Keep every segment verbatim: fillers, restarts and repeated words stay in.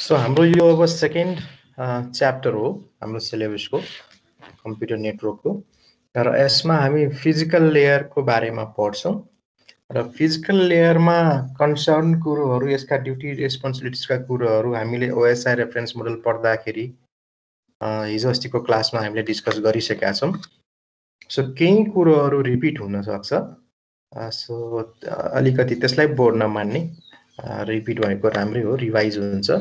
So हाम्रो यो अब सेकेन्ड च्याप्टर हो हाम्रो सिलेबसको कम्प्युटर नेटवर्कको र यसमा हामी फिजिकल लेयरको बारेमा पढ्छौँ र फिजिकल लेयरमा कन्सर्न कुरोहरू यसका ड्युटी रेस्पोन्सिबिलिटिजका कुरोहरू हामीले ओएसआई रेफरेन्स मोडल पढ्दाखेरि हिजो अस्तिको क्लासमा हामीले डिस्कस गरिसकेका छौँ। सो केही कुरोहरू रिपिट हुन सक्छ, सो अलिकति त्यसलाई बोर नमान्ने, रिपिट भएको राम्रै हो, रिभाइज हुन्छ।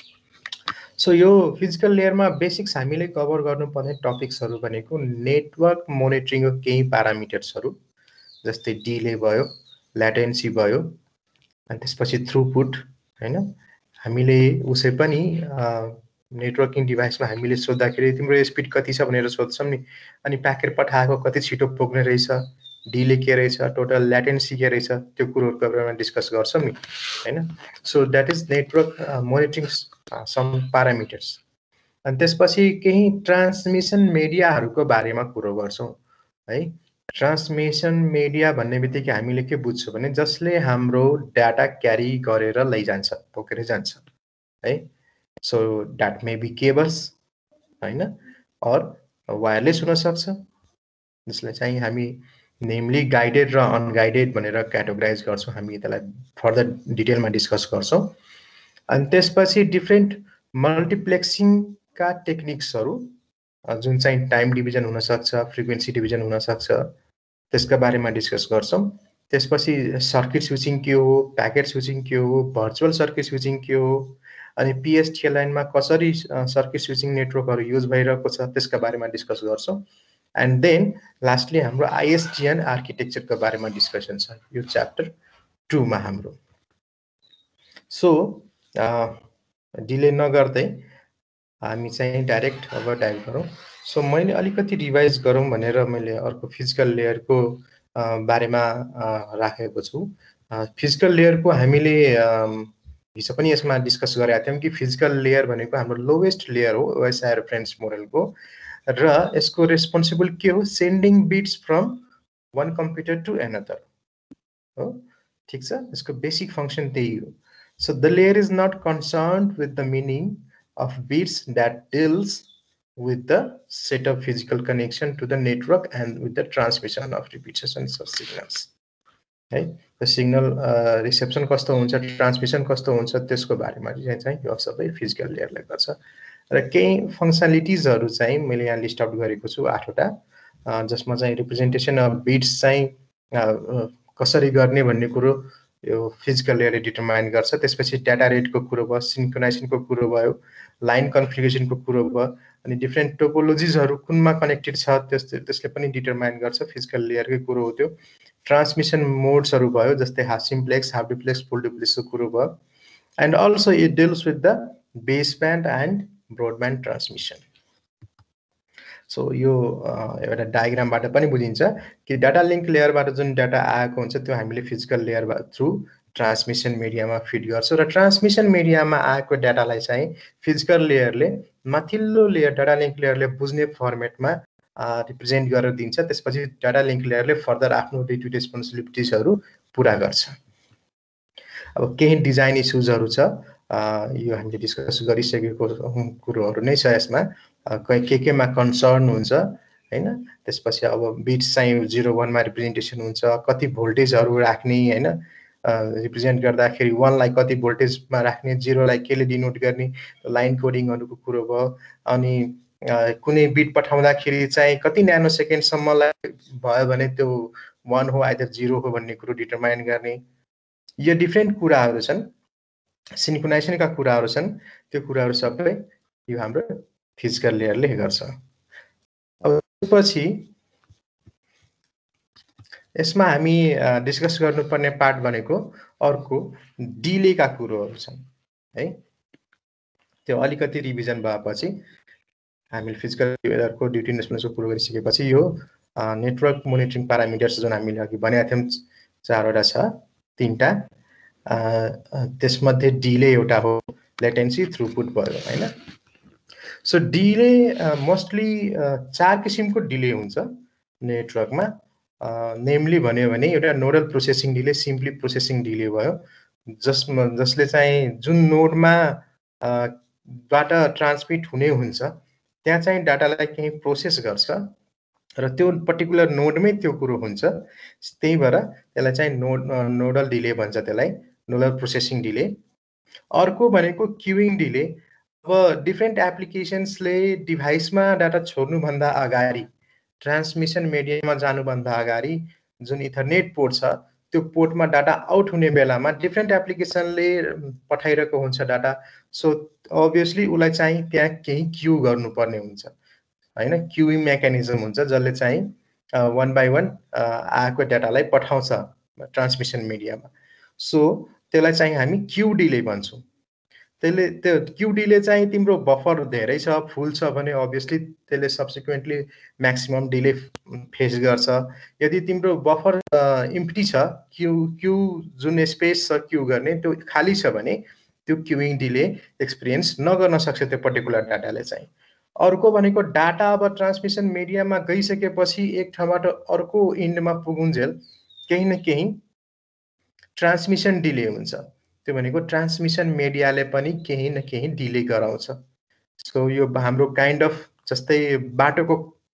सो यो फिजिकल लेयरमा बेसिक्स हामीले कभर गर्नुपर्ने टपिक्सहरू भनेको नेटवर्क मोनिटरिङको केही प्यारामिटर्सहरू जस्तै डिले भयो, ल्याटेन्सी भयो, अनि त्यसपछि थ्रुपुट हैन। हामीले उसै पनि नेटवर्किङ डिभाइसमा हामीले सोद्धाखेरि तिम्रो स्पिड कति छ भनेर सोध्छौँ नि, अनि प्याकेट पठाएको कति छिटो पुग्ने रहेछ, डिले के रहेछ, टोटल ल्याटेन्सी के रहेछ, त्यो कुरोहरूको बारेमा डिस्कस गर्छौँ नि हैन। So that is network monitoring some parameters. अनि त्यसपछि केही ट्रान्समिसन मिडियाहरूको बारेमा कुरो गर्छौँ है। ट्रान्समिसन मिडिया भन्ने बित्तिकै हामीले के बुझ्छौँ भने जसले हाम्रो डाटा क्यारी गरेर लैजान्छ, बोकेर जान्छ है। So that may be cables हैन, अर वायरलेस हुनसक्छ, जसलाई चाहिँ हामी नेमली गाइडेड र अनगाइडेड भनेर क्याटेगोराइज गर्छौँ। हामी त्यसलाई फर्दर डिटेलमा डिस्कस गर्छौँ। अनि त्यसपछि डिफ्रेन्ट मल्टिप्लेक्सिङका टेक्निक्सहरू जुन चाहिँ टाइम डिभिजन हुनसक्छ, फ्रिक्वेन्सी डिभिजन हुनसक्छ, त्यसका बारेमा डिस्कस गर्छौँ। त्यसपछि सर्किट स्विचिङ के हो, प्याकेट स्विचिङ के हो, भर्चुअल सर्किट स्विचिङ के हो, अनि पिएसटिएल लाइनमा कसरी सर्किट स्विचिङ नेटवर्कहरू युज भइरहेको छ त्यसका बारेमा डिस्कस गर्छौँ। एन्ड देन लास्टली हाम्रो आइएसडिएन आर्किटेक्चरको बारेमा डिस्कसन छ यो च्याप्टर टूमा हाम्रो। सो डिले नगर्दै हामी चाहिँ डाइरेक्ट अब डाइभ गरौँ। सो मैले अलिकति रिभाइज गरौँ भनेर मैले अर्को फिजिकल लेयरको बारेमा राखेको छु। फिजिकल लेयरको हामीले हिजो पनि यसमा डिस्कस गरेका थियौँ कि फिजिकल लेयर भनेको हाम्रो लोवेस्ट लेयर हो ओएसआई रेफरेन्स मोडलको, र यसको रेस्पोन्सिबल के हो, sending bits from one computer to another हो। ठिक छ, यसको बेसिक फङ्सन त्यही हो। So the layer is not concerned with the meaning of bits that deals with the set of physical connection to the network and with the transmission of repetitions of signals. है, the signal uh, reception कस्तो हुन्छ, transmission कस्तो हुन्छ, त्यसको बारेमा चाहिँ यो सबै फिजिकल लेयरले गर्छ। र केही फङ्सनालिटिजहरू चाहिँ मैले यहाँ लिस्ट आउट गरेको छु आठवटा, जसमा चाहिँ रिप्रेजेन्टेसन अफ बिट्स चाहिँ कसरी गर्ने भन्ने कुरो यो फिजिकल लेयरले डिटरमाइन गर्छ। त्यसपछि डाटा रेटको कुरो भयो, सिन्क्रोनाइजेसनको कुरो भयो, लाइन कन्फिगरेसनको कुरो भयो, अनि डिफ्रेन्ट टोपोलोजिजहरू कुनमा कनेक्टेड छ त्यस त्यसले पनि डिटरमाइन गर्छ, फिजिकल लेयरकै कुरो हो त्यो। ट्रान्समिसन मोड्सहरू भयो जस्तै half simplex, half duplex, full डुप्लेक्सको कुरो भयो। And also it deals with the baseband and broadband transmission. So यो एउटा डायग्रामबाट पनि बुझिन्छ कि डाटा लिङ्क लेयरबाट जुन डाटा आएको हुन्छ त्यो हामीले फिजिकल लेयर थ्रु ट्रान्समिसन मिडियामा फिड गर्छौँ, र ट्रान्समिसन मिडियामा आएको डाटालाई चाहिँ फिजिकल लेयरले माथिल्लो लेयर डाटा लिङ्क लेयरले बुझ्ने फर्मेटमा रिप्रेजेन्ट गरेर दिन्छ। त्यसपछि डाटा लिङ्क लेयरले फर्दर आफ्नो ड्युटी रेस्पोन्सिबिलिटिजहरू पुरा गर्छ। अब केही डिजाइन इस्युजहरू छ, यो हामीले डिस्कस गरिसकेको कुरोहरू नै छ। यसमा के केमा कन्सर्न हुन्छ हैन। त्यसपछि अब बिट्स चाहिँ जिरो वानमा रिप्रेजेन्टेसन हुन्छ, कति भोल्टेजहरू राख्ने हैन, रिप्रेजेन्ट गर्दाखेरि वानलाई कति भोल्टेजमा राख्ने, जिरोलाई केले डिनोट गर्ने, लाइन कोडिङहरूको कुरो भयो। अनि कुनै बिट पठाउँदाखेरि चाहिँ कति न्यानो सेकेन्डसम्मलाई भयो भने त्यो वान हो आइदर जिरो हो भन्ने कुरो डिटरमाइन गर्ने। यो डिफ्रेन्ट कुराहरू छन्, सिन्क्रोनाइजेसनका कुराहरू छन्, त्यो कुराहरू सबै यो हाम्रो फिजिकल लेयरले गर्छ। अब त्यसपछि यसमा हामी डिस्कस गर्नुपर्ने पार्ट भनेको अर्को डिलेका कुरोहरू छन् है। त्यो अलिकति रिभिजन भएपछि हामीले फिजिकल लेयरको ड्युटी रेस्पोन्सिबिलिटीको कुरो गरिसकेपछि यो नेटवर्क मोनिटरिङ प्यारामिटर्स जुन हामीले अघि भनेका थियौँ चारवटा छ, तीनटा, त्यसमध्ये डिले एउटा हो, लेटेन्सी, थ्रुपुट भयो हैन। सो डिले मोस्टली चार किसिमको डिले हुन्छ नेटवर्कमा। नेमली भन्यो भने एउटा nodal processing delay, simply processing delay भयो, जसमा जसले चाहिँ जुन नोडमा बाट ट्रान्समिट हुने हुन्छ त्यहाँ चाहिँ डाटालाई केही प्रोसेस गर्छ र त्यो पर्टिकुलर नोडमै त्यो कुरो हुन्छ त्यही भएर त्यसलाई चाहिँ नोड नोडल डिले भन्छ त्यसलाई नोडल प्रोसेसिङ डिले अर्को भनेको क्युइङ डिले अब डिफ्रेन्ट एप्लिकेसन्सले डिभाइसमा डाटा छोड्नुभन्दा अगाडि ट्रान्समिसन मिडियामा जानुभन्दा अगाडि जुन इथरनेट पोर्ट छ त्यो पोर्टमा डाटा आउट हुने बेलामा डिफ्रेन्ट एप्लिकेसनले पठाइरहेको हुन्छ डाटा सो अभियसली उसलाई चाहिँ त्यहाँ केही क्यू गर्नुपर्ने हुन्छ हैन क्युइङ मेकानिजम हुन्छ जसले चाहिँ वान बाई वान आएको डाटालाई पठाउँछ ट्रान्समिसन मिडियामा सो त्यसलाई चाहिँ हामी क्यू डिले भन्छौँ त्यसले त्यो क्यू डिले चाहिँ तिम्रो बफर धेरै छ फुल छ भने अभियसली त्यसले सब्सिक्वेन्टली म्याक्सिमम डिले फेस गर्छ यदि तिम्रो बफर इम्प्टी छ क्यू क्यू जुन स्पेस छ क्यू गर्ने त्यो खाली छ भने त्यो क्युइङ डिले एक्सपिरियन्स नगर्न सक्छ त्यो पर्टिकुलर डाटाले चाहिँ अर्को भनेको डाटा अब ट्रान्समिसन मिडियामा गइसकेपछि एक ठाउँबाट अर्को इन्डमा पुगुन्जेल केही न केही ट्रान्समिसन डिले हुन्छ त्यो भनेको ट्रान्समिसन मिडियाले पनि केही न केही डिले गराउँछ सो यो हाम्रो काइन्ड अफ जस्तै बाटोको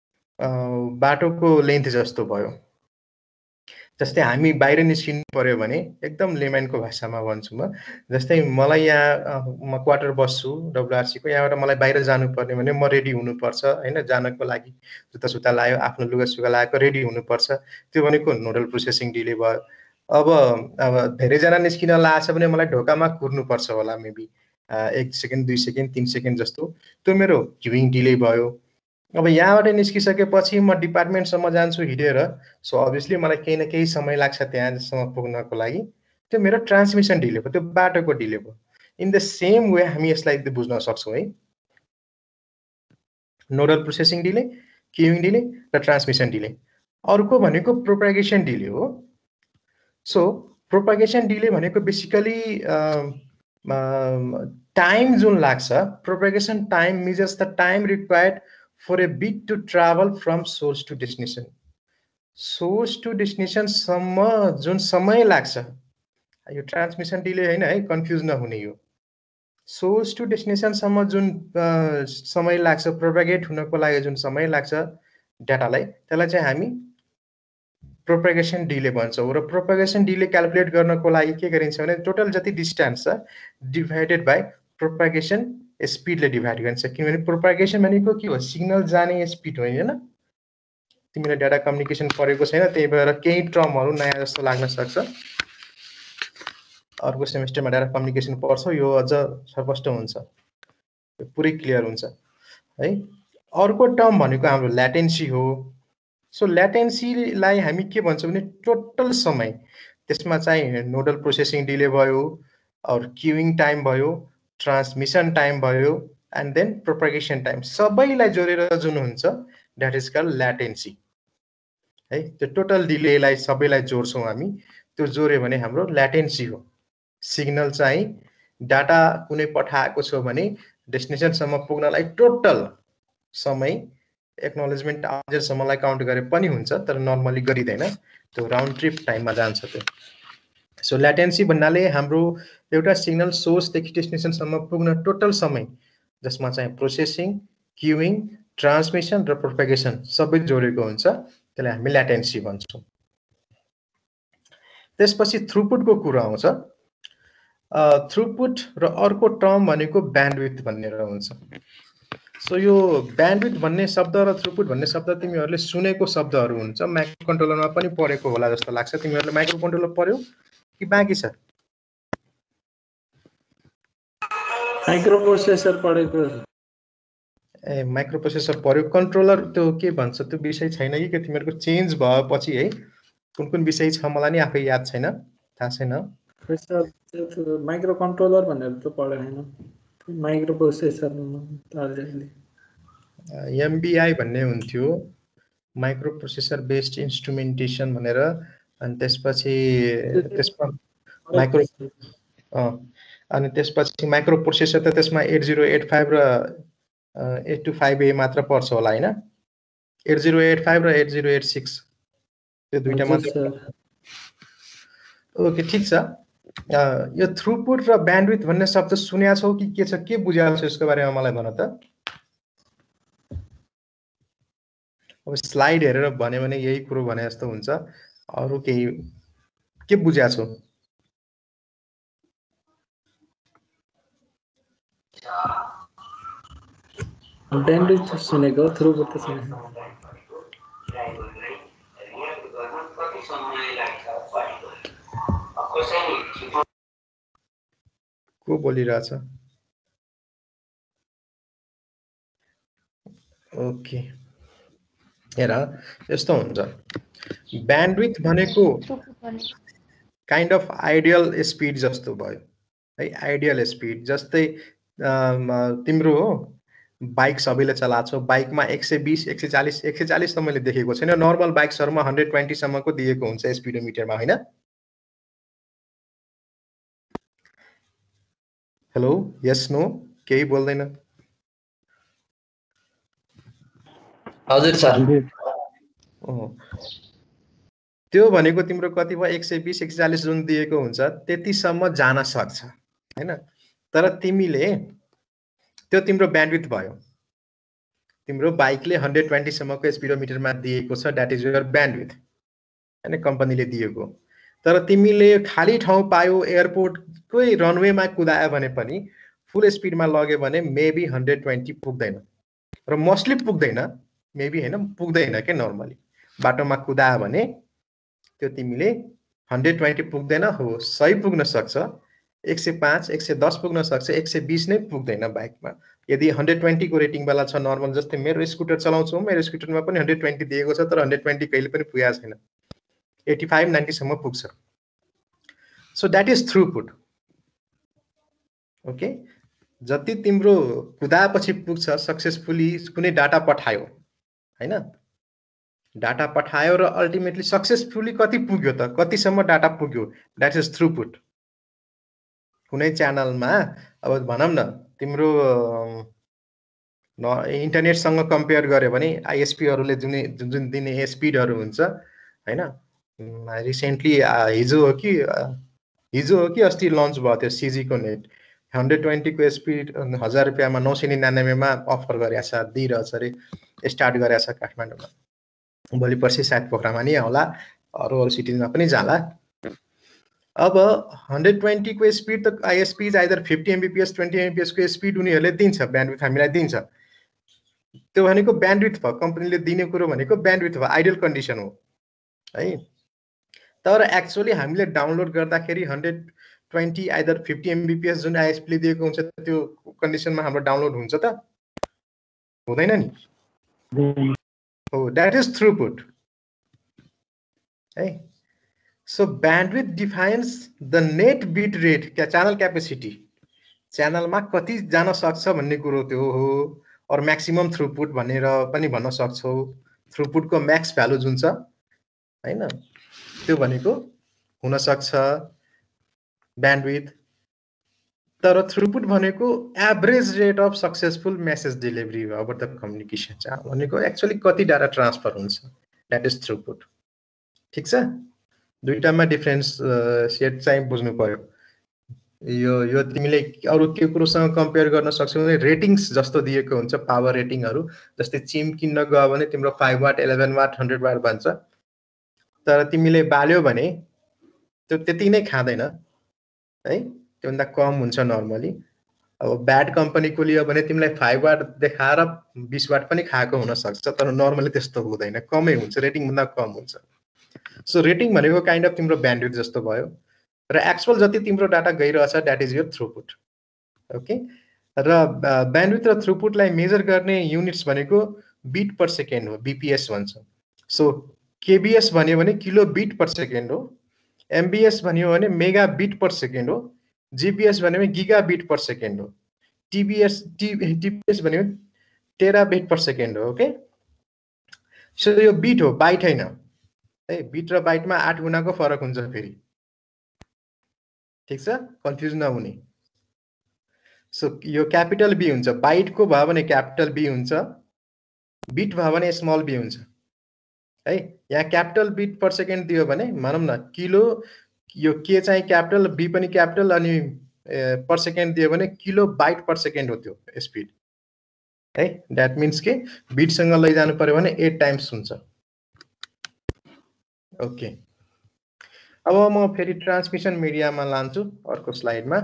बाटोको लेन्थ जस्तो भयो जस्तै हामी बाहिर निस्किनु पर्यो भने एकदम लेमनको भाषामा भन्छु म जस्तै मलाई यहाँ म क्वार्टर बस्छु डब्लुआरसीको यहाँबाट मलाई बाहिर जानुपर्ने भने म रेडी हुनुपर्छ हैन जानको लागि जुत्ता सुत्ता लायो आफ्नो लुगा सुगा लाएको रेडी हुनुपर्छ त्यो भनेको नोडल प्रोसेसिङ डिले भयो अब अब धेरैजना निस्किन लागेछ भने मलाई ढोकामा कुर्नुपर्छ होला मेबी एक सेकेन्ड दुई सेकेन्ड तीन सेकेन्ड जस्तो त्यो मेरो क्युइङ डिले भयो अब यहाँबाट निस्किसकेपछि म डिपार्टमेन्टसम्म जान्छु हिँडेर सो अभियसली मलाई केही न केही समय लाग्छ त्यहाँसम्म पुग्नको लागि त्यो मेरो ट्रान्समिसन डिले भयो त्यो बाटोको डिले भयो इन द सेम वे हामी यसलाई बुझ्न सक्छौँ है nodal processing delay queuing delay र ट्रान्समिसन डिले अर्को भनेको प्रोपागेसन डिले हो सो प्रोपागेसन डिले भनेको बेसिकली टाइम जुन लाग्छ propagation time measures the time required for a bit to travel from source to destination source to destination सम्म जुन समय लाग्छ यो ट्रान्समिसन डिले हैन है कन्फ्युज नहुने यो सोर्स टु डेस्टिनेसन सम्म जुन समय लाग्छ प्रोपागेट हुनको लागि जुन समय लाग्छ डाटालाई त्यसलाई चाहिँ हामी प्रोपागेसन डिले भन्छौँ र प्रोपागेसन डिले क्याल्कुलेट गर्नको लागि के गरिन्छ भने टोटल जति डिस्टेन्स छ डिभाइडेड बाइ प्रोपागेसन स्पिडले डिभाइड गरिन्छ किनभने प्रोपागेसन भनेको के हो सिग्नल जाने स्पिड हो हैन तिमीले डाटा कम्युनिकेसन पढेको छैन त्यही भएर केही टर्महरु नयाँ जस्तो लाग्न सक्छ अर्को सेमेस्टरमा डाटा कम्युनिकेसन पढ्छौ यो अझ स्पष्ट हुन्छ पुरै क्लियर हुन्छ है अर्को टर्म भनेको हाम्रो ल्याटेन्सी हो सो ल्याटेन्सीलाई हामी के भन्छौँ भने टोटल समय त्यसमा चाहिँ नोडल प्रोसेसिङ डिले भयो और क्युइङ टाइम भयो ट्रान्समिसन टाइम भयो एन्ड देन प्रोपागेसन टाइम सबैलाई जोडेर जुन हुन्छ द्याट इज कल्ड ल्याटेन्सी है त्यो टोटल डिलेलाई सबैलाई जोड्छौँ हामी त्यो जोड्यो भने हाम्रो ल्याटेन्सी हो सिग्नल चाहिँ डाटा कुनै पठाएको छ भने डेस्टिनेसनसम्म पुग्नलाई टोटल समय एक्नोलेजमेन्ट आउन्जेलसम्मलाई काउन्ट गरे पनि हुन्छ तर नर्मली गरिँदैन त्यो राउन्ड ट्रिप टाइममा जान्छ त्यो सो ल्याटेन्सी भन्नाले हाम्रो एउटा सिग्नल सोर्सदेखि डेस्टिनेसनसम्म पुग्न टोटल समय जसमा चाहिँ प्रोसेसिङ क्युइङ ट्रान्समिसन र प्रोपागेसन सबै जोडेको हुन्छ त्यसलाई हामी ल्याटेन्सी भन्छौँ त्यसपछि थ्रुपुटको कुरा आउँछ थ्रुपुट र अर्को टर्म भनेको ब्यान्डविड्थ भन्ने हुन्छ सो यो ब्यान्डविड्थ भन्ने शब्द र थ्रुपुट भन्ने शब्द तिमीहरूले सुनेको शब्दहरू हुन्छ माइक्रो कन्ट्रोलरमा पनि पढेको होला जस्तो लाग्छ तिमीहरूले माइक्रो कन्ट्रोलर पढ्यौ कि बाँकी छ माइक्रो प्रोसेसर पढेको ए माइक्रो प्रोसेसर पढ्यो कन्ट्रोलर त्यो के भन्छ त्यो विषय छैन कि के तिमीहरूको चेन्ज भएपछि है कुन कुन विषय छ मलाई नि आफै याद छैन थाहा छैन माइक्रो कन्ट्रोलर भनेर त पढे हैन माइक्रो प्रोसेसर तालले एमबीआई भन्ने हुन्थ्यो माइक्रो प्रोसेसर बेस्ड इन्स्ट्रुमेन्टेसन भनेर अनि त्यसपछि त्यसमा माइक्रो अ अनि त्यसपछि माइक्रो प्रोसेसर त त्यसमा एट जिरो एट फाइभ र एट टू फाइभ ए मात्र पर्छ होला हैन एट जिरो एट फाइभ र एट जिरो एट सिक्स त्यो दुईटा मात्र ओके ठीक छ यो थ्रुपुट र ब्यान्डविथ भन्ने शब्द सुनेका छौ कि के छ, के बुझाएको छ यसको बारेमा मलाई भन त। अब स्लाइड हेरेर भन्यो भने यही कुरो भने जस्तो हुन्छ, अरु केही के बुझाएको छौ? ब्यान्डविथ सुनेको, थ्रुपुट त सुनेको। को बोलिरहेछ? ओके, हेर यस्तो हुन्छ, ब्यान्डविथ भनेको काइन्ड अफ आइडियल स्पिड जस्तो भयो है, आइडियल स्पिड जस्तै तिम्रो हो बाइक सबैले चलाएको छ, बाइकमा एक सय बीस एक सय चालीस एक सय चालीस त मैले देखेको छैन, नर्मल बाइक्सहरुमा एक सय बीस सम्मको दिएको हुन्छ स्पिडोमिटरमा हैन। हेलो, यस नो, केही बोल्दैन? हजुर सर। त्यो भनेको तिम्रो कति भयो, एक सय बीस एक सय चालीस जुन दिएको हुन्छ त्यतिसम्म जान सक्छ हैन, तर तिमीले त्यो तिम्रो ब्यान्डविथ भयो, तिम्रो बाइकले एक सय बीस सम्मको स्पिडोमिटरमा दिएको छ, द्याट इज योर ब्यान्डविथ हैन, कम्पनीले दिएको। तर तिमीले खाली ठाउँ पायो, एयरपोर्टकै रनवेमा कुदायो भने पनि फुल स्पिडमा लग्यो भने मेबी एक सय बीस पुग्दैन, र मोस्टली पुग्दैन, मेबी हैन पुग्दैन के, नर्मली बाटोमा कुदायो भने त्यो तिमीले एक सय बीस पुग्दैन, हो सही पुग्न सक्छ, एक सय पाँच एक सय दस पुग्न सक्छ, एक सय बीस नै पुग्दैन बाइकमा। यदि एक सय बीस को रेटिङ वाला छ नर्मल, जस्तै मेरो स्कुटर चलाउँछु, मेरो स्कुटरमा पनि एक सय बीस दिएको छ, तर एक सय बीस कहिले पनि पुगेको छैन, पचासी नब्बे सम्म पुग्छ। So that is throughput. Okay, जति तिम्रो कुदापछि पुग्छ, सक्सेसफुली कुनै डाटा पठायो हैन, डाटा पठायो र अल्टिमेटली सक्सेसफुली कति पुग्यो त, कतिसम्म डाटा पुग्यो, द्याट इज थ्रुपुट। कुनै च्यानलमा अब भनौँ न तिम्रो इन्टरनेटसँग कम्पेयर गर्यो भने आइएसपीहरूले जुन जुन दिने स्पिडहरू हुन्छ हैन, रिसेन्टली हिजो हो कि हिजो हो कि अस्ति लन्च भयो त्यो सिजीको नेट, एक सय बीस को स्पिड हजार रुपियाँमा नौ सय निनानब्बेमा अफर गरेछ, दिइरहेछ अरे, स्टार्ट गरेछ काठमाडौँमा, भोलि पर्सि सायद पोखरामा नि आउला, अरू अरू सिटिजमा पनि जाला। अब एक सय बीस को स्पिड त आइएसपी आइदर पचास एमबीपीएस बीस एमबीपीएस को स्पिड उनीहरूले दिन्छ, ब्यान्डविथ हामीलाई दिन्छ, त्यो भनेको ब्यान्डविथ भयो, कम्पनीले दिने कुरो भनेको ब्यान्डविथ भयो, आइडियल कन्डिसन हो है। तर एक्चुअली हामीले डाउनलोड गर्दाखेरि एक सय बीस आइदर पचास एमबीपीएस जुन आइएसपीले दिएको हुन्छ त्यो कन्डिसनमा हाम्रो डाउनलोड हुन्छ त, हुँदैन नि, हो, द्याट इज थ्रुपुट है। So bandwidth defines the net bit rate, क्या च्यानल क्यापेसिटी, च्यानलमा कति जान सक्छ भन्ने कुरो त्यो हो, और म्याक्सिमम थ्रुपुट भनेर पनि भन्न सक्छौ, थ्रुपुटको म्याक्स भ्यालु जुन छ हैन, त्यो भनेको हुन सक्छ ब्यान्डविथ। तर थ्रुपुट भनेको average rate of successful message delivery over the communication channel भनेको एक्चुअली कति डाटा ट्रान्सफर हुन्छ, द्याट इज थ्रुपुट। ठिक छ, दुईटामा डिफरेन्स सेट चाहिँ बुझ्नु पर्यो। यो यो तिमीले अरू के कुरोसँग कम्पेयर गर्न सक्छौ भने रेटिङ्स जस्तो दिएको हुन्छ, पावर रेटिङहरू, जस्तै चिम किन्न गयो भने तिम्रो five watt eleven watt hundred watt भन्छ, तर तिमीले बाल्यो भने त्यो त्यति नै खाँदैन है, त्योभन्दा कम हुन्छ नर्मली। अब ब्याड कम्पनीको लियो भने तिमीलाई फाइभ वाट देखाएर बिस वाट पनि खाएको हुनसक्छ, तर नर्मली त्यस्तो हुँदैन, कमै हुन्छ, रेटिङभन्दा कम हुन्छ। सो रेटिङ भनेको काइन्ड अफ तिम्रो ब्यान्डविथ जस्तो भयो, र एक्चुअल जति तिम्रो डाटा गइरहेछ that is your throughput. Okay, र ब्यान्डविथ र थ्रुपुटलाई मेजर गर्ने युनिट्स भनेको बिट पर सेकेन्ड हो, बीपीएस भन्छ। सो केबीएस भन्यो भने किलो बिट पर सेकेन्ड हो, एमबीएस भन्यो भने मेगा बिट पर सेकेन्ड हो, जीपीएस भन्यो भने गिगा बिट पर सेकेन्ड हो, टीबीएस टीपीएस भन्यो भने टेरा बिट पर सेकेन्ड हो। ओके, सो यो बिट हो, बाइट होइन है, बिट र बाइटमा आठ गुणाको फरक हुन्छ फेरि, ठिक छ, कन्फ्युज नहुने। सो यो क्यापिटल बी हुन्छ, बाइटको भयो भने क्यापिटल बी हुन्छ, बिट भयो भने स्मल बी हुन्छ है। यहाँ क्यापिटल बिट पर सेकेन्ड दियो भने भनौँ न किलो यो के चाहिँ क्यापिटल, बी पनि क्यापिटल, अनि पर सेकेन्ड दियो भने किलो बाइट पर सेकेन्ड हो त्यो स्पिड है। द्याट मिन्स के बिटसँग लैजानु पर्यो भने एट टाइम्स हुन्छ। ओके, अब म फेरि ट्रान्समिसन मिडियामा लान्छु अर्को स्लाइडमा।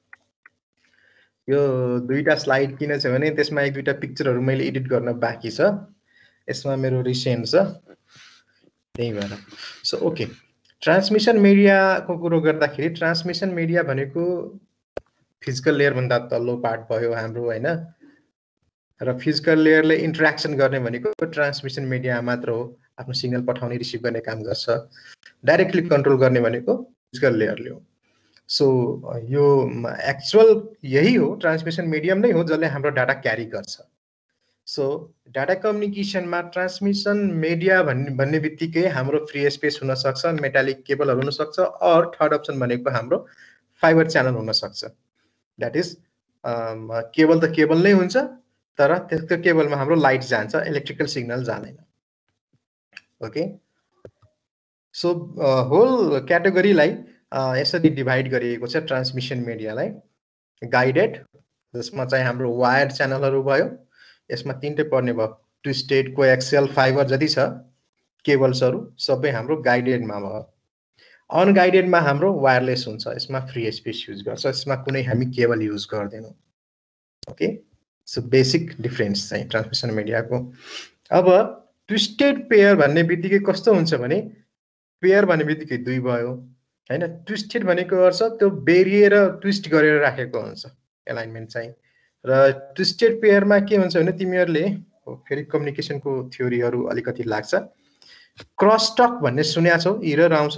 यो दुईटा स्लाइड किन छ भने त्यसमा एक दुईटा पिक्चरहरू मैले एडिट गर्न बाँकी छ, यसमा मेरो रिसेन्ट छ, त्यही भएर। सो ओके, ट्रान्समिसन मिडियाको कुरो गर्दाखेरि ट्रान्समिसन मिडिया भनेको फिजिकल लेयर भन्दा तल्लो पार्ट भयो हाम्रो हैन, र फिजिकल लेयरले इन्टरेक्सन गर्ने भनेको ट्रान्समिसन मिडिया मात्र हो। आफ्नो सिग्नल पठाउने रिसिभ गर्ने काम गर्छ। डाइरेक्टली कन्ट्रोल गर्ने भनेको फिजिकल लेयरले हो। सो यो एक्चुअल यही हो, ट्रान्समिसन मिडियम नै हो जसले हाम्रो डाटा क्यारी गर्छ। सो डाटा कम्युनिकेसनमा ट्रान्समिसन मिडिया भन्ने भन्ने बित्तिकै हाम्रो फ्री स्पेस हुन सक्छ, मेटालिक केबलहरू हुन सक्छ, और थर्ड अप्सन भनेको हाम्रो फाइबर च्यानल हुन सक्छ। द्याट इज केबल त केबल नै हुन्छ, तर त्यसको केबलमा हाम्रो लाइट जान्छ, इलेक्ट्रिकल सिग्नल जाँदैन। ओके, सो होल क्याटेगोरीलाई यसरी डिभाइड गरिएको छ ट्रान्समिसन मिडियालाई। गाइडेड, जसमा चाहिँ हाम्रो वायर्ड च्यानलहरू भयो, यसमा तिनटै पर्ने भयो, ट्विस्टेड, कोएक्सियल, फाइबर जति छ केबल्सहरू सबै हाम्रो गाइडेडमा भयो। अनगाइडेडमा हाम्रो वायरलेस हुन्छ, यसमा फ्री स्पेस युज गर्छ, यसमा कुनै हामी केबल युज गर्दैनौँ। ओके, सो बेसिक डिफरेन्स चाहिँ ट्रान्समिसन मिडियाको। अब ट्विस्टेड पेयर भन्ने बित्तिकै कस्तो हुन्छ भने, पेयर भन्ने बित्तिकै दुई भयो हैन, ट्विस्टेड भनेको अर्थ त्यो बेरिएर ट्विस्ट गरेर राखेको हुन्छ एलाइनमेन्ट चाहिँ। र ट्विस्टेड पेयरमा के हुन्छ भने तिमीहरूले फेरि कम्युनिकेसनको थ्योरीहरू अलिकति लाग्छ। क्रस टक भन्ने सुनेको छौ, एरर आउँछ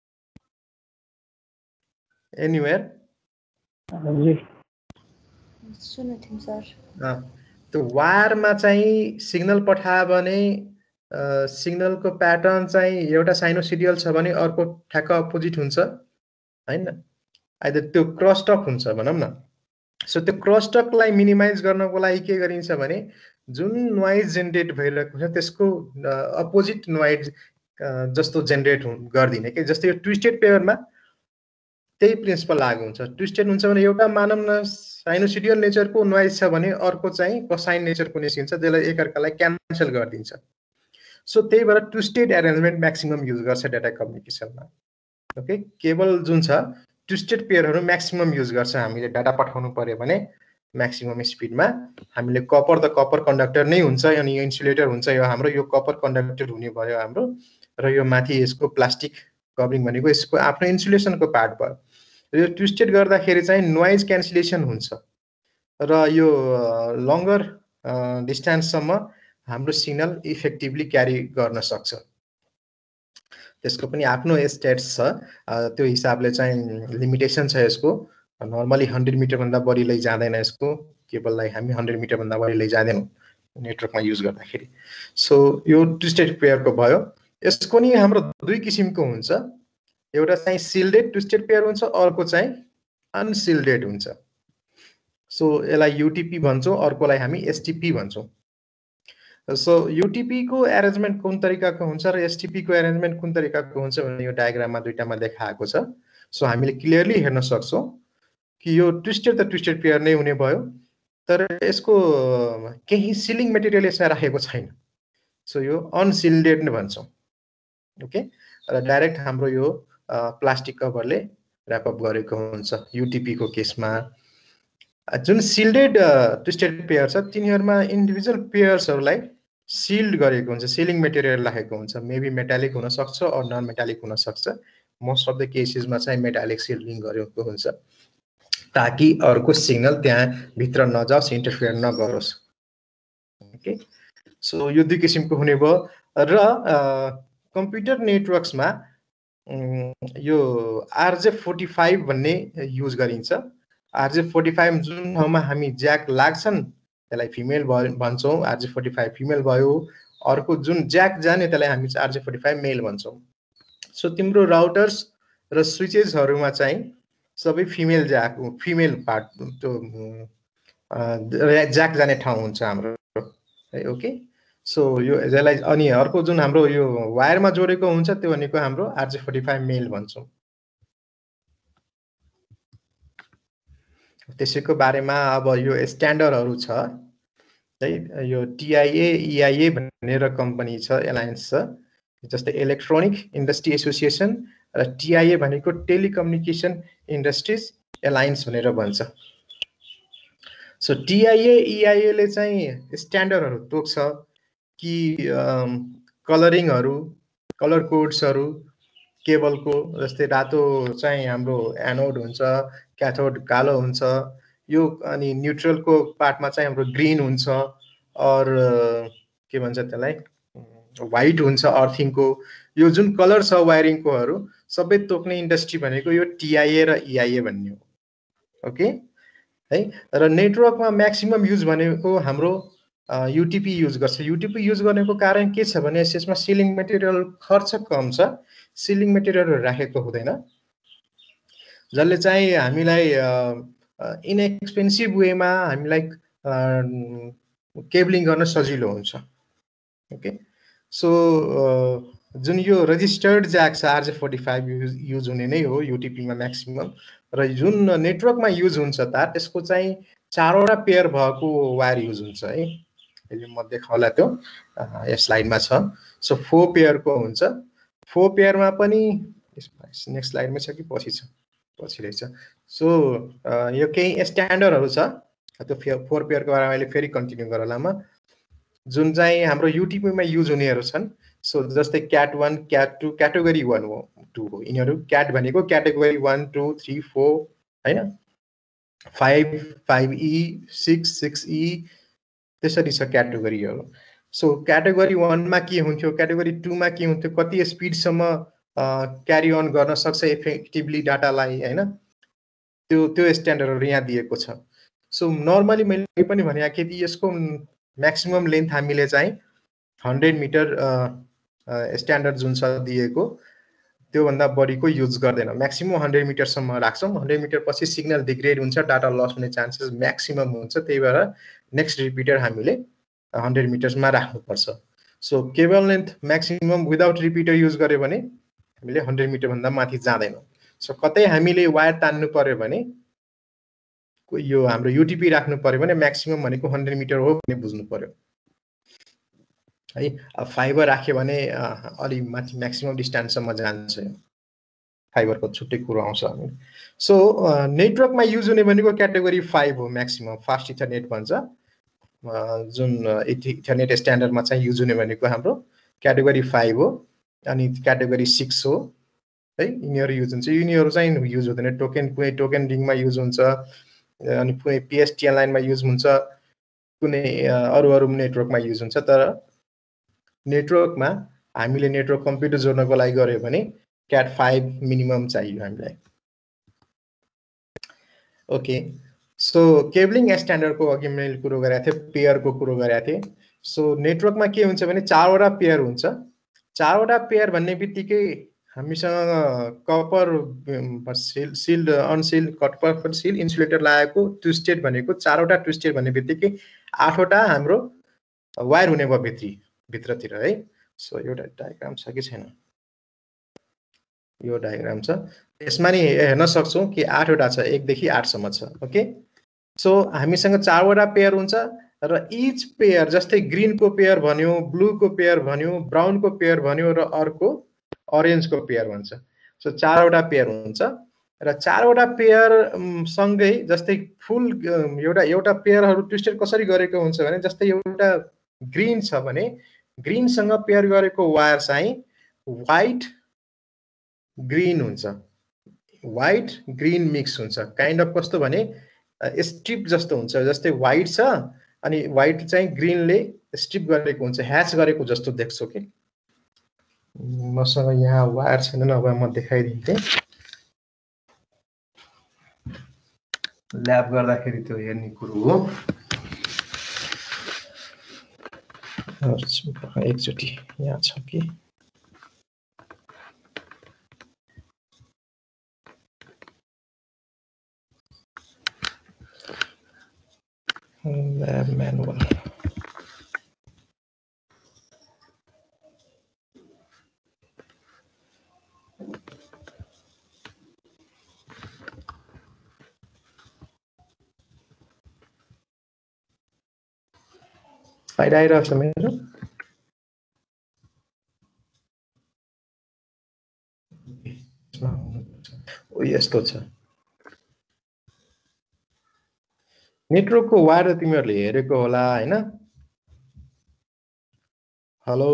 एनीवेयर? सुनेको थियौँ सर। त्यो वायरमा चाहिँ सिग्नल पठायो भने सिग्नलको प्याटर्न चाहिँ एउटा साइनोसिडियल छ भने अर्को ठ्याक्क अपोजिट हुन्छ हैन, आइदर त्यो क्रस टक हुन्छ भनौँ न। सो त्यो क्रस टकलाई मिनिमाइज गर्नको लागि के गरिन्छ भने जुन नोइज जेनेरेट भइरहेको छ त्यसको अपोजिट नोइज जस्तो जेनेरेट गरिदिने के। जस्तै यो ट्विस्टेड पेयरमा त्यही प्रिन्सिपल लागु हुन्छ। ट्विस्टेड हुन्छ भने एउटा मानौँ न साइनोसिडियल नेचरको नोइज छ भने अर्को चाहिँ कोसाइन नेचरको निस्किन्छ, जसले एकअर्कालाई क्यान्सल गरिदिन्छ। सो त्यही भएर ट्विस्टेड एरेन्जमेन्ट म्याक्सिमम युज गर्छ डाटा कम्युनिकेसनमा। ओके, केबल जुन छ ट्विस्टेड पेयरहरू म्याक्सिमम युज गर्छ हामीले डाटा पठाउनु पर्यो भने म्याक्सिमम स्पिडमा। हामीले कपर त कपर कन्डक्टर नै हुन्छ, अनि यो इन्सुलेटर हुन्छ यो हाम्रो, यो कपर कन्डक्टर हुने भयो हाम्रो, र यो माथि यसको प्लास्टिक कभरिङ भनेको यसको आफ्नो इन्सुलेसनको पार्ट भयो। यो ट्विस्टेड गर्दाखेरि चाहिँ नोइज क्यान्सलेसन हुन्छ, र यो लङ्गर डिस्टेन्ससम्म हाम्रो सिग्नल इफेक्टिभली क्यारी गर्न सक्छ। त्यसको पनि आफ्नो स्टेट्स छ, त्यो हिसाबले चाहिँ लिमिटेसन छ यसको। नर्मली हन्ड्रेड मिटरभन्दा बढी लैजाँदैन यसको केबललाई, हामी हन्ड्रेड मिटरभन्दा बढी लैजाँदैनौँ नेटवर्कमा युज गर्दाखेरि। सो यो ट्विस्टेड पेयरको भयो। यसको नि हाम्रो दुई किसिमको हुन्छ, एउटा चाहिँ सिल्डेड ट्विस्टेड पेयर हुन्छ, अर्को चाहिँ अनसिल्डेड हुन्छ। सो यसलाई युटिपी भन्छौँ, अर्कोलाई हामी एसटिपी भन्छौँ। सो युटिपी को एरेन्जमेन्ट कुन तरिकाको हुन्छ र एसटिपी को एरेन्जमेन्ट कुन तरिकाको हुन्छ भन्ने यो डायग्राममा दुईटामा देखाएको छ। सो हामीले क्लियरली हेर्न सक्छौँ कि यो ट्विस्टेड त ट्विस्टेड पेयर नै हुने भयो, तर यसको केही सिलिङ मेटेरियल यसमा राखेको छैन। सो यो अनसिल्डेड नै भन्छौँ। ओके, र डाइरेक्ट हाम्रो यो प्लास्टिक कभरले ऱ्यापअप गरेको हुन्छ युटिपी को केसमा। जुन सिल्डेड ट्विस्टेड पेयर छ तिनीहरूमा इन्डिभिजुअल पेयर्सहरूलाई सिल्ड गरेको हुन्छ, सिलिङ मेटेरियल राखेको हुन्छ। मेबी मेटालिक हुन सक्छ अर नन मेटालिक हुन सक्छ। मोस्ट अफ द केसेसमा चाहिँ मेटालिक सिल्डिङ गरेको हुन्छ, ताकि अर्को सिग्नल त्यहाँ भित्र नजाओस्, इन्टरफेयर नगरोस्। ओके, सो यो दुई किसिमको हुने भयो। र कम्प्युटर नेटवर्क्समा यो आरजे फोर्टी फाइभ भन्ने युज गरिन्छ। आरजे फोर्टी फाइभ जुन ठाउँमा हामी ज्याक लाग्छन् त्यसलाई फिमेल भन्छौँ, आरजे फोर्टी फाइभ फिमेल भयो। अर्को जुन ज्याक जाने त्यसलाई हामी आरजे फोर्टी फाइभ मेल भन्छौँ। सो तिम्रो राउटर्स र स्विचेसहरूमा चाहिँ सबै फिमेल ज्याक फिमेल पार्ट त्यो ज्याक जाने ठाउँ हुन्छ हाम्रो है। ओके, सो यो यसलाई अनि अर्को जुन हाम्रो यो वायरमा जोडेको हुन्छ त्यो भनेको हाम्रो आरजे फोर्टी फाइभ मेल भन्छौँ। त्यसैको बारेमा अब यो स्ट्यान्डर्डहरू छ है। यो टिआइए इआइए भनेर कम्पनी छ, एलायन्स छ, जस्तै इलेक्ट्रोनिक इन्डस्ट्री एसोसिएसन र टिआइए भनेको टेलिकम्युनिकेसन इन्डस्ट्रिज एलायन्स भनेर भन्छ। सो टिआइए इआइएले चाहिँ स्ट्यान्डर्डहरू तोक्छ कि कलरिङहरू, कलर कोड्सहरू केबलको, जस्तै रातो चाहिँ हाम्रो एनोड हुन्छ, क्याथोड कालो हुन्छ, यो अनि न्युट्रलको पार्टमा चाहिँ हाम्रो ग्रिन हुन्छ, और के भन्छ त्यसलाई व्हाइट हुन्छ अर्थिङको। यो जुन कलर छ वायरिङकोहरू सबै तोक्ने इन्डस्ट्री भनेको यो टिआइए र इआइए भन्ने हो। ओके है। र नेटवर्कमा म्याक्सिमम युज भनेको हाम्रो युटिपी युज गर्छ। युटिपी युज गर्नेको कारण के छ भने यसमा सिलिङ मेटेरियल खर्च कम छ, सिलिङ मेटेरियलहरू राखेको हुँदैन, जसले चाहिँ हामीलाई इनएक्सपेन्सिभ वेमा हामीलाई केबलिङ गर्न सजिलो हुन्छ। ओके सो जुन यो रजिस्टर्ड ज्याक छ RJ forty five use use हुने नै हो युटिपीमा म्याक्सिमम, र जुन नेटवर्कमा युज हुन्छ तार त्यसको चाहिँ चारवटा पेयर भएको वायर युज हुन्छ है। अहिले म देखाउला त्यो यस स्लाइडमा छ। सो फोर पेयरको हुन्छ। फोर पेयरमा पनि नेक्स्ट स्लाइडमै छ कि पछि छ, पछि रहेछ। सो यो केही स्ट्यान्डर्डहरू छ, त्यो फोर पेयरको बारेमा अहिले फेरि कन्टिन्यू गरौँला म। जुन चाहिँ हाम्रो युटिपीमा युज हुनेहरू छन्, सो जस्तै cat one cat two category one हो टू हो यिनीहरू। क्याट भनेको category one two three four होइन, five five E six six E त्यसरी छ क्याटेगोरीहरू। सो क्याटेगोरी वानमा के हुन्थ्यो, क्याटेगोरी टूमा के हुन्थ्यो, कति स्पिडसम्म क्यारी अन गर्न सक्छ इफेक्टिभली डाटालाई होइन, त्यो त्यो स्ट्यान्डर्डहरू यहाँ दिएको छ। सो नर्मली मैले पनि भने कि यसको म्याक्सिमम लेन्थ हामीले चाहिँ हन्ड्रेड मिटर स्ट्यान्डर्ड जुन छ दिएको त्योभन्दा बढीको युज गर्दैन, म्याक्सिमम हन्ड्रेड मिटरसम्म राख्छौँ। हन्ड्रेड मिटर पछि सिग्नल डिग्रेड हुन्छ, डाटा लस हुने चान्सेस म्याक्सिमम हुन्छ, त्यही भएर नेक्स्ट रिपिटर हामीले हन्ड्रेड मिटर्समा राख्नुपर्छ। So cable length maximum without repeater use गर्यो भने हामीले हन्ड्रेड मिटरभन्दा माथि जाँदैनौँ। सो कतै हामीले वायर तान्नु पर्यो भने यो हाम्रो युटिपी राख्नु पर्यो भने म्याक्सिमम भनेको हन्ड्रेड मिटर हो भन्ने बुझ्नु पर्यो है। अब फाइबर राख्यो भने अलि माथि म्याक्सिमम डिस्टेन्ससम्म जान्छ, फाइबरको छुट्टै कुरो आउँछ हामी। सो नेटवर्कमा युज हुने भनेको क्याटेगोरी फाइभ हो म्याक्सिमम, फास्ट इथरनेट भन्छ, जुन इथरनेट स्ट्यान्डर्डमा चाहिँ युज हुने भनेको हाम्रो क्याटेगोरी फाइभ हो। अनि क्याटेगोरी सिक्स हो है, यिनीहरू युज हुन्छ। यिनीहरू चाहिँ युज हुँदैन, टोकन कुनै टोकन रिङमा युज हुन्छ, अनि कुनै पिएसटिएन लाइनमा युज हुन्छ, कुनै अरू अरू नेटवर्कमा युज हुन्छ। तर नेटवर्कमा हामीले नेटवर्क कम्प्युटर जोड्नको लागि गर्यो भने क्याट फाइभ मिनिमम चाहियो हामीलाई। ओके सो केबलिङ स्ट्यान्डर्डको अघि मैले कुरो गरेको थिएँ, पेयरको कुरो गरेको थिएँ। सो नेटवर्कमा के हुन्छ भने चारवटा पेयर हुन्छ। चारवटा पेयर भन्ने बित्तिकै हामीसँग copper shield shielded unshielded copper shield insulator लगाएको ट्विस्टेड भनेको चारवटा ट्विस्टेड भन्ने बित्तिकै आठवटा हाम्रो वायर हुने भयो भित्री भित्रतिर है। सो एउटा डायग्राम छ कि छैन, यो डायग्राम छ, यसमा नि हेर्न सक्छौँ कि आठवटा छ, एकदेखि आठसम्म छ। ओके सो हामीसँग चारवटा पेयर हुन्छ र इच पेयर जस्तै ग्रिनको पेयर भन्यो, ब्लूको पेयर भन्यो, ब्राउनको पेयर भन्यो र अर्को अरेन्जको पेयर भन्छ। सो चारवटा पेयर हुन्छ र चारवटा पेयर सँगै जस्तै फुल एउटा एउटा पेयरहरू ट्विस्टेड कसरी गरेको हुन्छ भने जस्तै एउटा ग्रिन छ भने ग्रिनसँग पेयर गरेको वायर चाहिँ व्हाइट ग्रिन हुन्छ, व्हाइट ग्रिन मिक्स हुन्छ। काइन्ड अफ कस्तो भने स्ट्रिप जस्तो हुन्छ, जस्तै व्हाइट छ अनि व्हाइट चाहिँ ग्रिनले स्ट्रिप गरेको हुन्छ, ह्याच गरेको जस्तो देख्छौ कि। मसँग यहाँ वायर छैन, नभए म देखाइदिन्थेँ, ल्याब गर्दाखेरि त्यो हेर्ने कुरो हो। एकचोटि यहाँ छ कि ल्याब म्यानुअल, स्लाइड आइरहेको छ मेरो ओ यस्तो छ नेटवर्कको वायर तिमीहरूले हेरेको होला हैन हेलो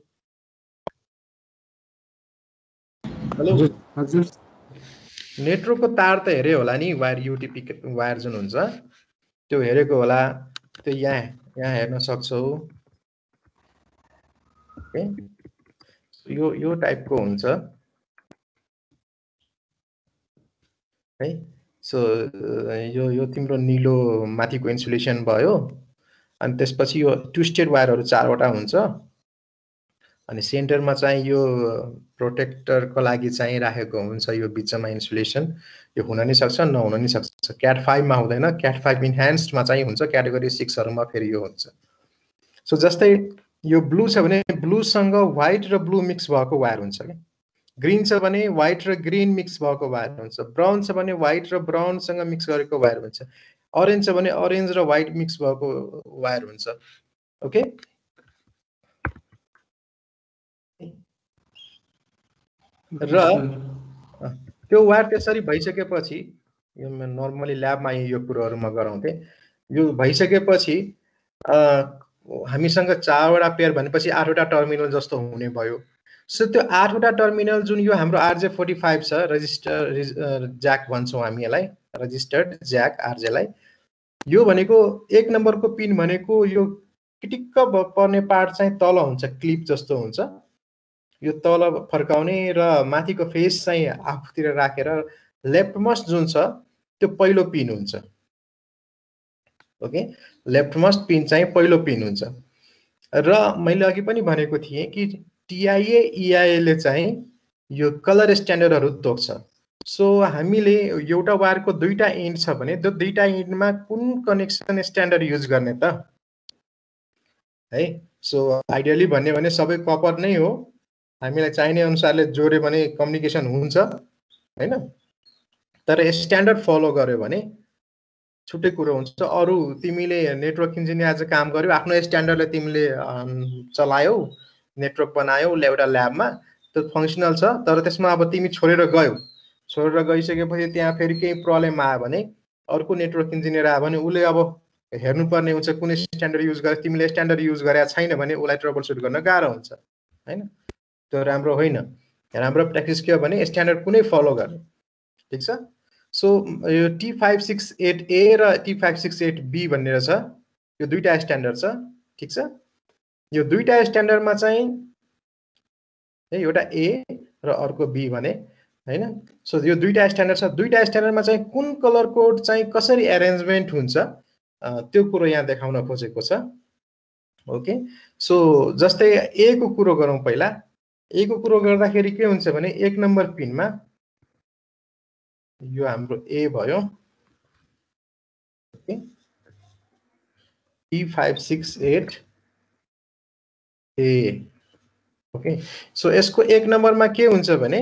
हेलो हजुर नेटवर्कको तार त हेरे होला नि वायर युटिपी वायर जुन हुन्छ त्यो हेरेको होला त्यो यहाँ यहाँ हेर्न सक्छौ ओके यो यो टाइपको हुन्छ है सो यो यो तिम्रो निलो माथिको इन्सुलेसन भयो अनि त्यसपछि यो ट्विस्टेड वायरहरु चारवटा हुन्छ अनि सेन्टरमा चाहिँ यो प्रोटेक्टरको लागि चाहिँ राखेको हुन्छ यो बिचमा इन्सुलेसन यो हुन नि सक्छ नहुन नि सक्छ क्याट फाइभ मा हुँदैन क्याट फाइभ इन्हान्स्ड मा चाहिँ हुन्छ क्याटेगोरी सिक्स हरुमा फेरि यो हुन्छ सो जस्तै यो ब्लू छ भने ब्लू सँग व्हाइट र ब्लू मिक्स भएको वायर हुन्छ के ग्रीन छ भने व्हाइट र ग्रीन मिक्स भएको वायर हुन्छ ब्राउन छ भने व्हाइट र ब्राउन सँग मिक्स गरेको वायर हुन्छ ऑरेंज छ भने ऑरेंज र व्हाइट मिक्स भएको वायर हुन्छ ओके र त्यो वायर त्यसरी भइसकेपछि यो नर्मली ल्याबमा यो कुराहरु म गराउँथे यो भइसकेपछि अ हामीसँग चारवटा पेयर भनेपछि आठवटा टर्मिनल जस्तो हुने भयो सो त्यो आठवटा टर्मिनल जुन यो हाम्रो आर जे फोर्टी फाइभ छ रजिस्टर ज्याक भन्छौं हामी यसलाई रजिस्टर्ड ज्याक आरजे लाई यो भनेको एक नम्बरको पिन भनेको यो किटिक्क पर्ने पार्ट चाहिँ तल हुन्छ क्लिप जस्तो हुन्छ यो तल फर्काउने र माथिको फेस चाहिँ आफूतिर राखेर लेफ्ट मोस्ट जुन छ त्यो पहिलो पिन हुन्छ ओके लेफ्ट मोस्ट पिन चाहिँ पहिलो पिन हुन्छ र मैले अघि पनि भनेको थिएँ कि टीआईए ईआईए ले चाहिँ यो कलर स्ट्यान्डर्डहरु तोक्छ सो हामीले एउटा वायरको दुईटा एन्ड छ भने त्यो दुईटा एन्डमा कुन कनेक्सन स्ट्यान्डर्ड युज गर्ने त है सो आइडियली भन्ने भने सबै कपर नै हो हामीलाई चाहिने अनुसारले जोड्यो भने कम्युनिकेसन हुन्छ हैन तर स्ट्यान्डर्ड फलो गर्यो भने छुट्टै कुरो हुन्छ अरु तिमीले नेटवर्क इन्जिनियर आज काम गर्यो आफ्नो स्ट्यान्डर्डले तिमीले चलायौ नेटवर्क बनायौ एउटा ल्याबमा त्यो फंक्सनल छ तर त्यसमा अब तिमी छोडेर गयौ छोडेर गइसकेपछि त्यहाँ फेरि केही प्रब्लम आयो भने अर्को नेटवर्क इन्जिनियर आयो भने उले अब हेर्नु पर्ने हुन्छ कुन स्ट्यान्डर्ड युज गरे तिमीले स्ट्यान्डर्ड युज गरेका छैन भने उलाई ट्रबल शूट गर्न गाह्रो हुन्छ हैन त्यो राम्रो होइन राम्रो प्र्याक्टिस के हो भने स्ट्यान्डर्ड कुनै फलो गर्ने ठीक छ सो यो T five six eight A र T five six eight B भन्ने छ यो दुईटा स्ट्यान्डर्ड छ ठीक छ यो दुईटा स्ट्यान्डर्डमा चाहिँ है एउटा ए र अर्को बी भने हैन सो यो दुईटा स्ट्यान्डर्ड छ दुईटा स्ट्यान्डर्डमा चाहिँ कुन कलर कोड चाहिँ कसरी अरेन्जमेन्ट हुन्छ त्यो कुरो यहाँ देखाउन खोजेको छ ओके सो जस्तै ए को कुरो गरौँ पहिला ए को कुरो गर्दाखेरि के हुन्छ भने एक नम्बर पिनमा यो हाम्रो ए भयो okay T five six eight A okay so यसको एक नम्बरमा के हुन्छ भने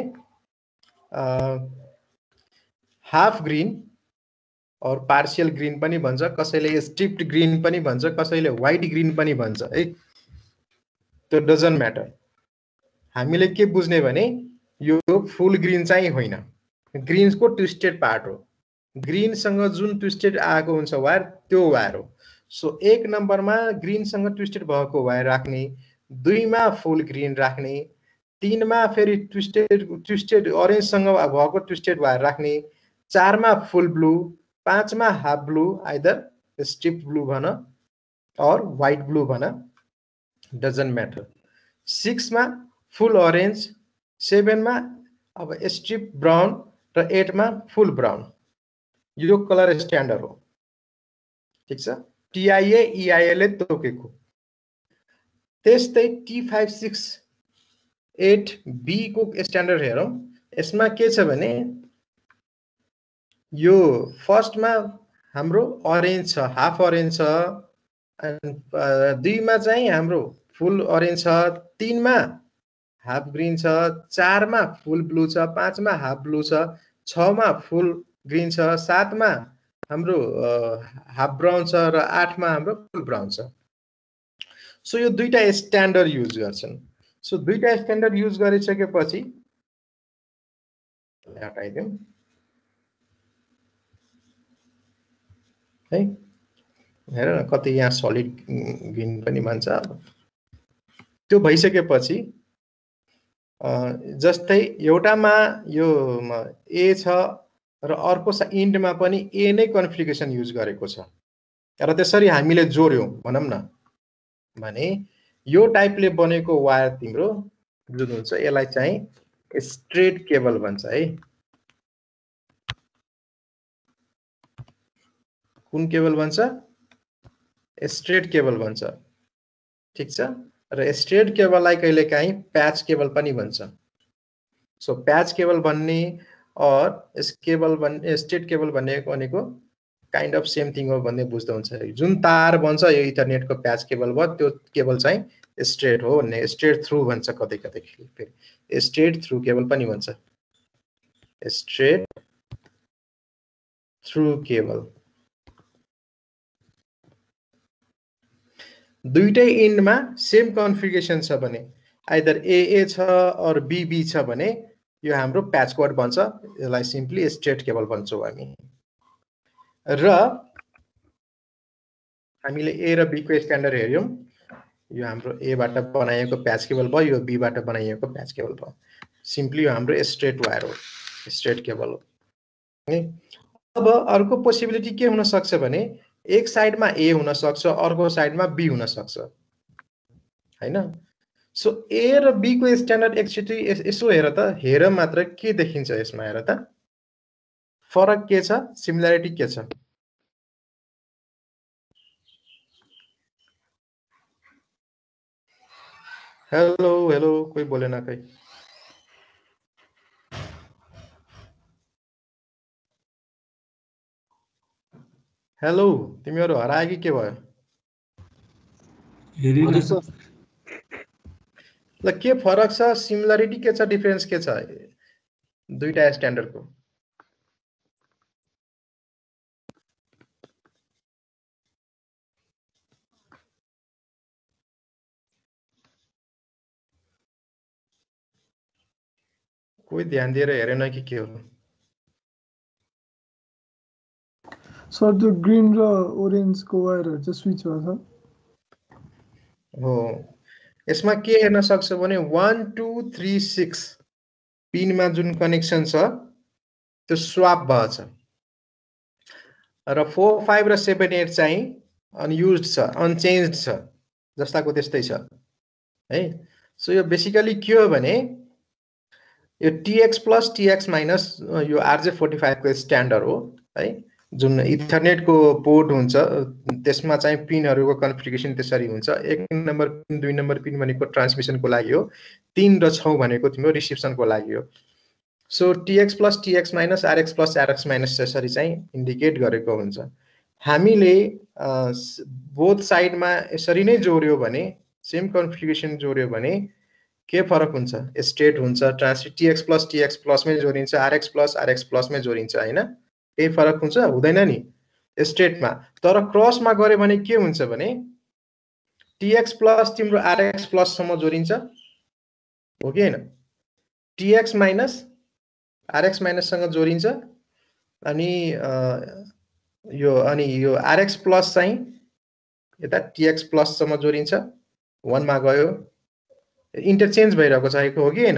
half green or partial green पनि भन्छ कसैले स्ट्रिप्ड ग्रीन पनि भन्छ कसैले व्हाइट ग्रीन पनि भन्छ है त्यो डजन्ट म्याटर हामीले के बुझ्ने भने यो फुल ग्रीन चाहिँ होइन ग्रीन को ट्विस्टेड पार्ट हो ग्रीन सँग जुन ट्विस्टेड आएको हुन्छ वायर त्यो वायर हो सो एक नम्बरमा ग्रीन सँग ट्विस्टेड भएको वायर राख्ने दुईमा फुल ग्रीन राख्ने तीनमा फेरि ट्विस्टेड ट्विस्टेड ऑरेंज सँग भएको ट्विस्टेड वायर राख्ने चारमा फुल ब्लू पाँचमा half blue either strip blue भन और व्हाइट ब्लू भन डजन्ट म्याटर सिक्स मा फुल ऑरेंज सेवन मा अब स्ट्रिप ब्राउन र एट मा फुल ब्राउन यो कलर स्ट्यान्डर्ड हो ठीक छ टीआईए ईआईए ले तोकेको त्यस्तै T five six eight B को स्ट्यान्डर्ड हेरौं यसमा के छ भने यो फर्स्ट मा हाम्रो ऑरेंज छ हाफ ऑरेंज छ दुईमा चाहिँ हाम्रो फुल ऑरेंज छ तीनमा हाफ ग्रीन छ चारमा फुल ब्लू छ पाँचमा हाफ ब्लू छ छमा फुल ग्रीन छ सातमा हाम्रो हाफ ब्राउन छ र आठमा हाम्रो फुल ब्राउन छ सो यो दुईटा स्ट्यान्डर्ड युज गर्छन्। सो दुईटा स्ट्यान्डर्ड युज गरिसकेपछि हटाइदिउँ है। हेर न कति यहाँ सलिड ग्रीन पनि भन्छ। त्यो भइसकेपछि जस्तै एउटामा यो ए छ र अर्को इन्डमा पनि ए नै कन्फिगरेसन युज गरेको छ र त्यसरी हामीले जोड्यौं भनौं न भने यो टाइपले बनेको वायर तिम्रो जुन हुन्छ यसलाई चाहिँ स्ट्रेट केबल भन्छ है। कुन केबल भन्छ? स्ट्रेट केबल भन्छ। ठीक छ। र स्ट्रेट केबललाई कहिलेकाहीँ प्याच केबल पनि भन्छ। सो प्याच केबल भन्ने और इस केबल भन्ने स्ट्रेट केबल भन्ने भनेको काइन्ड अफ सेम थिङ हो भन्ने बुझ्दै हुन्छ। जुन तार बन्छ यो इथरनेटको प्याच केबल भयो त्यो केबल चाहिँ स्ट्रेट हो भन्ने, स्ट्रेट थ्रू भन्छ कतै कतै फेरि स्ट्रेट थ्रू केबल पनि भन्छ। स्ट्रेट थ्रू केबल दुईटै इन्डमा सेम कन्फिगरेसन छ भने आइदर एए छ और बीबी छ भने यो हाम्रो प्याच कोड भन्छ। यसलाई सिम्पली स्ट्रेट केबल भन्छौं हामी। र हामीले ए र बी को स्ट्यान्डर्ड हेर्यौं। यो हाम्रो ए बाट बनाइएको प्याच केबल भयो, यो बी बाट बनाइएको प्याच केबल भयो। सिम्पली यो हाम्रो स्ट्रेट वायर हो, स्ट्रेट केबल हो। अब अर्को पोसिबिलिटी के हुन सक्छ भने एक साइडमा ए हुन सक्छ, अर्को साइडमा बी हुन सक्छ हैन। सो ए र बी को स्ट्यान्डर्ड एक्चुअली यसो हेर त, हेर मात्र के देखिन्छ यसमा, हेर त फरक के छ, सिमिलरिटी के छ। हेलो हेलो कोही बोलेन खै। हेलो तिमीहरु हराए कि के भयो? ल के फरक छ, सिमिलरिटी के छ, डिफरेन्स के छ दुईटा स्ट्यान्डर्डको? कोही ध्यान दिएर हेरेन कि के हो? सर त्यो ग्रीन र ओरेन्ज को वायरहरु चाहिँ स्विच भएको छ। हो यसमा के हेर्न सक्छ भने one two three six पिनमा जुन कनेक्सन छ त्यो स्वाप भएको छ र four five र seven eight चाहिँ अनयुज्ड छ, अनचेन्ज्ड छ, जस्ताको त्यस्तै छ है। सो यो बेसिकली के हो भने यो टीएक्स प्लस टीएक्स माइनस यो आरजे forty-five को स्ट्यान्डर्ड हो है। जुन इथरनेट को पोर्ट हुन्छ त्यसमा चाहिँ पिनहरुको कन्फिगरेसन त्यसरी हुन्छ। एक नम्बर पिन, दुई नम्बर पिन भनेको ट्रान्समिसन को लागि हो, तीन र छ भनेको तिम्रो रिसेप्सन को लागि हो। So TX plus TX minus RX plus RX minus त्यसरी चाहिँ इन्डिकेट गरेको हुन्छ। हामीले बोथ साइडमा यसरी नै जोड्यो भने, सेम कन्फिगरेसन जोड्यो भने के फरक हुन्छ? स्ट्रेट हुन्छ, trans TX plus TX plus मै जोडिन्छ, आरएक्स प्लस आरएक्स प्लस मै जोडिन्छ हैन। के फरक हुन्छ? हुँदैन नि स्ट्रेटमा। तर क्रसमा गरे भने के हुन्छ भने टीएक्स प्लस तिम्रो आरएक्स प्लस सम्म जोडिन्छ हो कि हैन? टीएक्स माइनस आरएक्स माइनस सँग जोडिन्छ अनि यो अनि यो आरएक्स प्लस चाहिँ यता टीएक्स प्लस सम्म जोडिन्छ, one मा गयो, इन्टरचेन्ज भइरहेको छ हो कि हैन?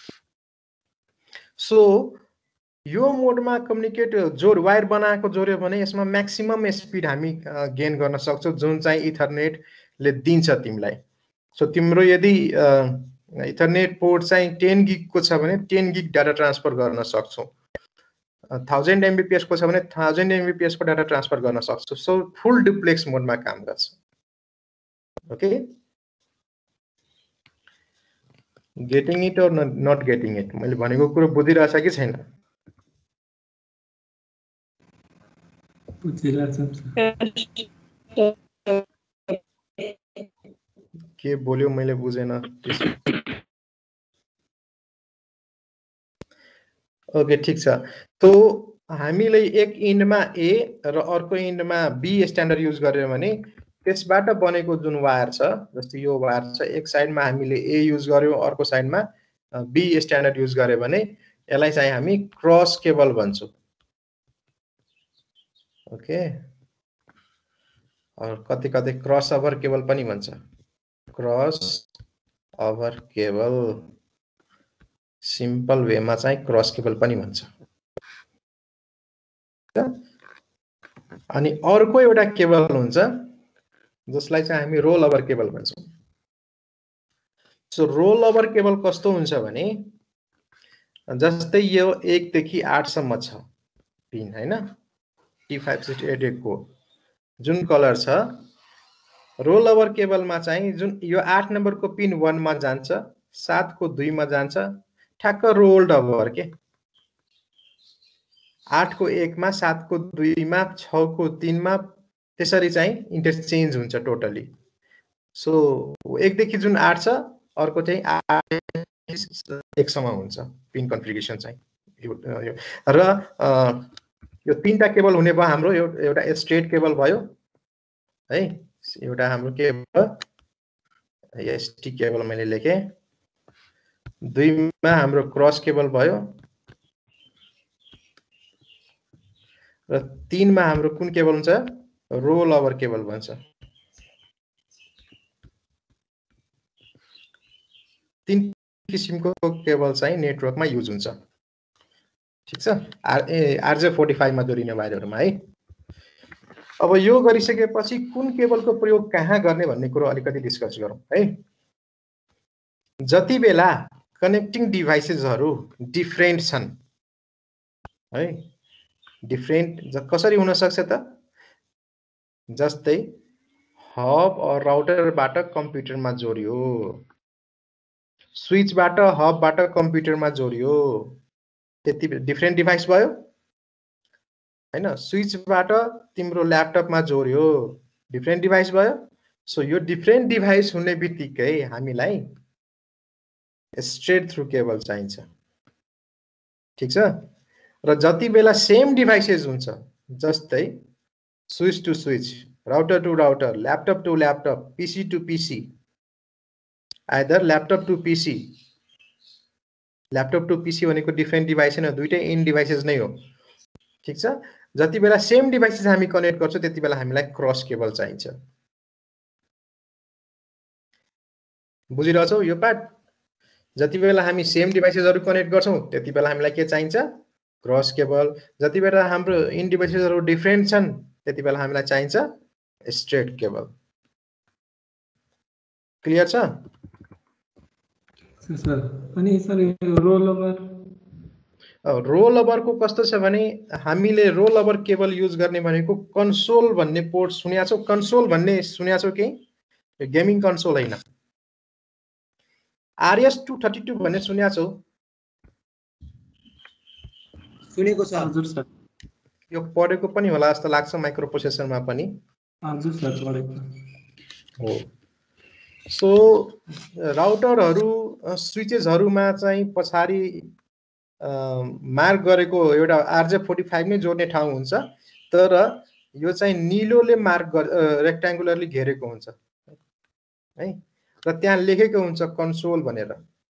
सो यो मोडमा कम्युनिकेट जोड वायर बनाएको जोड्यो भने यसमा म्याक्सिमम स्पिड हामी गेन गर्न सक्छौं जुन चाहिँ इथरनेटले दिन्छ तिमीलाई। सो तिम्रो यदि इथरनेट पोर्ट चाहिँ ten गिग को छ भने ten गिग डाटा ट्रान्सफर गर्न सक्छौं। one thousand एमबीपीएस को छ भने one thousand एमबीपीएस को डाटा ट्रान्सफर गर्न सक्छौं। सो फुल डुप्लेक्स मोडमा काम गर्छ। Okay, getting it or not getting it? मैले भनेको कुरा बुझिरहेछ कि छैन? के बोल्यो मैले बुझेन। ओके ठीक छ। तो हामीले एक इन्डमा ए र अर्को इन्डमा बी स्ट्यान्डर्ड युज गर्यो भने त्यसबाट बनेको जुन वायर छ जस्तै यो वायर छ एक साइडमा हामीले ए युज गर्यौं अर्को साइडमा बी स्ट्यान्डर्ड युज गरे भने यसलाई चाहिँ हामी क्रस केबल भन्छौं ओके और कति कति क्रस ओभर केबल पनि भन्छ क्रस ओभर केबल सिम्पल वेमा चाहिँ क्रस केबल पनि भन्छ अनि अर्को एउटा केबल हुन्छ जसलाई चाहिँ हामी रोल ओभर केबल भन्छौं सो रोल ओभर केबल कस्तो हुन्छ भने जस्तै यो एक देखि आठ सम्म छ पिन हैन टी फाइभ सिक्स एट को जुन कलर छ रोल ओभर केबलमा चाहिँ जुन यो आठ नम्बरको पिन वन मा जान्छ सात को दुई मा जान्छ ठ्याक्क रोल्ड ओभर के आठ को एक मा सात को दुई मा छ को तीन मा त्यसरी चाहिँ इन्टरचेन्ज हुन्छ टोटली सो एक देखि जुन आठ छ अर्को चाहिँ आठ एक सम्म हुन्छ पिन कन्फिगरेसन चाहिँ र यो तीनटा केबल हुने भयो हाम्रो एउटा स्ट्रेट केबल भयो है एउटा हाम्रो केबल एसटी केबल मैले लेखे दुईमा हाम्रो क्रस केबल भयो र तीनमा हाम्रो कुन केबल हुन्छ रोल ओभर केबल भन्छ तीन किसिमको केबल चाहिँ नेटवर्कमा युज हुन्छ ठीक छ आरजे फोर्टी फाइभ मा जोडिने वायरहरुमा है अब यो गरिसकेपछि कुन केबलको प्रयोग कहाँ गर्ने भन्ने कुरा अलिकति डिस्कस गरौँ है जति बेला कनेक्टिङ डिभाइसेसहरु डिफरेन्ट छन् है डिफरेन्ट कसरी हुन सक्छ त जस्तै हब और राउटरबाट कम्प्युटरमा जोडियो स्विचबाट हबबाट कम्प्युटरमा जोडियो त्यति डिफरेन्ट डिभाइस भयो हैन स्विचबाट तिम्रो ल्यापटपमा जोड्यो डिफरेन्ट डिभाइस भयो सो यो डिफरेन्ट डिभाइस हुने बित्तिकै हामीलाई स्ट्रेट थ्रु केबल चाहिन्छ ठीक छ र जति बेला सेम डिभाइसेस हुन्छ जस्तै switch to switch router to router laptop to laptop PC to PC either laptop to PC laptop to PC भनेको डिफरेन्ट डिभाइस हैन दुईटै इन डिभाइसेस नै हो ठीक छ जति बेला सेम डिभाइसेस हामी कनेक्ट गर्छौं त्यति बेला हामीलाई क्रस केबल चाहिन्छ बुझिरहेछौ यो पार्ट जति बेला हामी सेम डिभाइसेसहरु कनेक्ट गर्छौं त्यति बेला हामीलाई के चाहिन्छ क्रस केबल जति बेला हाम्रो इन डिभाइसेसहरु डिफरेन्ट छन् त्यति बेला हामीलाई चाहिन्छ स्ट्रेट केबल क्लियर छ सर अनि sir roll over roll over को कस्तो छ भने हामीले रोल ओभर केबल युज गर्ने भनेको कन्सोल भन्ने पोर्ट सुन्या छौ कन्सोल भन्ने सुन्या छौ के गेमिङ कन्सोल हैन आरएस टू थर्टी टू भन्ने सुन्या छौ सुनेको छ हजुर सर यो पढेको पनि होला जस्तो लाग्छ माइक्रो प्रोसेसरमा पनि हजुर सर पढेको हो सो राउटरहरु स्विचेसहरुमा चाहिँ पछाडी मार्क गरेको एउटा आरजे फोर्टी फाइभ नै जोड्ने ठाउँ हुन्छ तर यो चाहिँ नीलोले मार्क रेक्ट्याङ्गुलरली घेरेको हुन्छ है र त्यहाँ लेखेको हुन्छ कन्सोल भनेर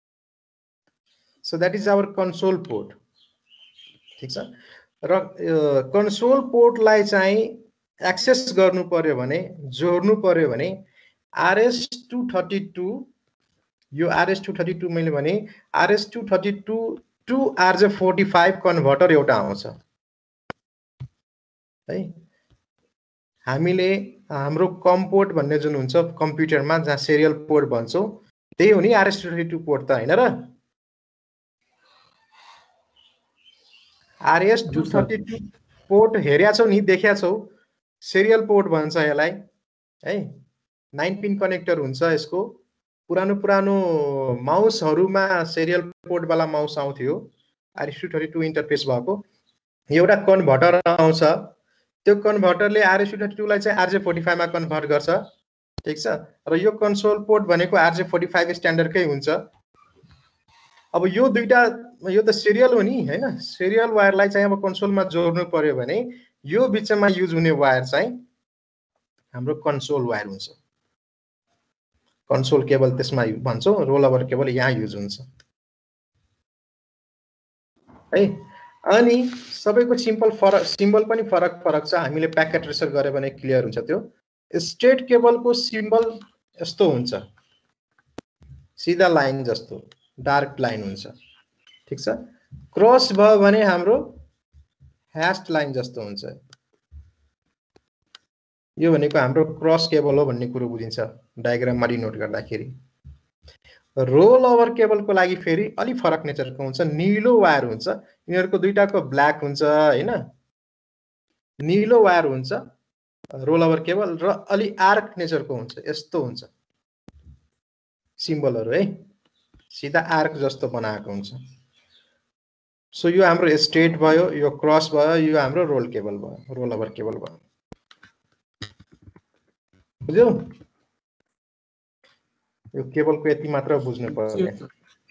so that is our console port ठीक छ र कन्सोल पोर्टलाई चाहिँ एक्सेस गर्नु पर्यो भने जोड्नु पर्यो भने आरएस टू थर्टी टू यो आरएस टू थर्टी टू मैले भने RS two thirty two to RJ forty five converter एउटा आउँछ है हामीले हाम्रो कम पोर्ट भन्ने जुन हुन्छ कम्प्युटरमा जहाँ सिरियल पोर्ट भन्छौं त्यही हो नि RS two thirty two port त हैन र RS two thirty two port हेर्या छौ नि देख्या छौ सिरियल पोर्ट भन्छ यसलाई है नाइन पिन कनेक्टर हुन्छ यसको पुरानो पुरानो माउसहरुमा सिरियल पोर्ट वाला माउस आउँथ्यो RS two thirty two interface भएको एउटा कन्भर्टर आउँछ त्यो कन्भर्टरले आरएस टू थर्टी टू लाई चाहिँ आरजे फोर्टी फाइभ मा कन्भर्ट गर्छ ठीक छ र यो कन्सोल पोर्ट भनेको आरजे फोर्टी फाइभ स्ट्यान्डर्डकै हुन्छ अब यो दुईटा यो त सिरियल हो नि हैन सिरियल वायरलाई चाहिँ अब कन्सोलमा जोड्नु पर्यो भने यो बीचमा युज हुने वायर चाहिँ हाम्रो कन्सोल वायर हुन्छ। कन्सोल केबल त्यसमा भन्छौँ, रोल ओभर केबल यहाँ युज हुन्छ है। अनि सबैको सिम्पल फरक सिम्बल पनि फरक फरक छ। हामीले प्याकेट ट्रेसर गरे भने क्लियर हुन्छ। त्यो स्ट्रेट केबलको सिम्बल यस्तो हुन्छ, सिधा लाइन जस्तो डार्क लाइन हुन्छ, ठीक छ। क्रस भयो भने हाम्रो ह्यास्ड लाइन जस्तो हुन्छ। यो भनेको हाम्रो क्रस केबल हो भन्ने कुरो बुझिन्छ डायग्राममा डिनोट गर्दाखेरि। रोल ओभर केबलको लागि फेरि अलि फरक नेचरको हुन्छ, नीलो वायर हुन्छ, यिनीहरूको दुईटाको ब्ल्याक हुन्छ हैन, नीलो वायर हुन्छ रोल ओभर केबल र अलि आर्क नेचरको हुन्छ, यस्तो हुन्छ सिम्बलहरु है, सिधा आर्क जस्तो बनाएको हुन्छ। सो यो हाम्रो स्ट्रेट भयो, यो क्रस भयो, यो हाम्रो रोल केबल भयो, रोल ओभर केबल भयो। बुझ्यौ? यो केबलको यति मात्र बुझ्नु पर्यो।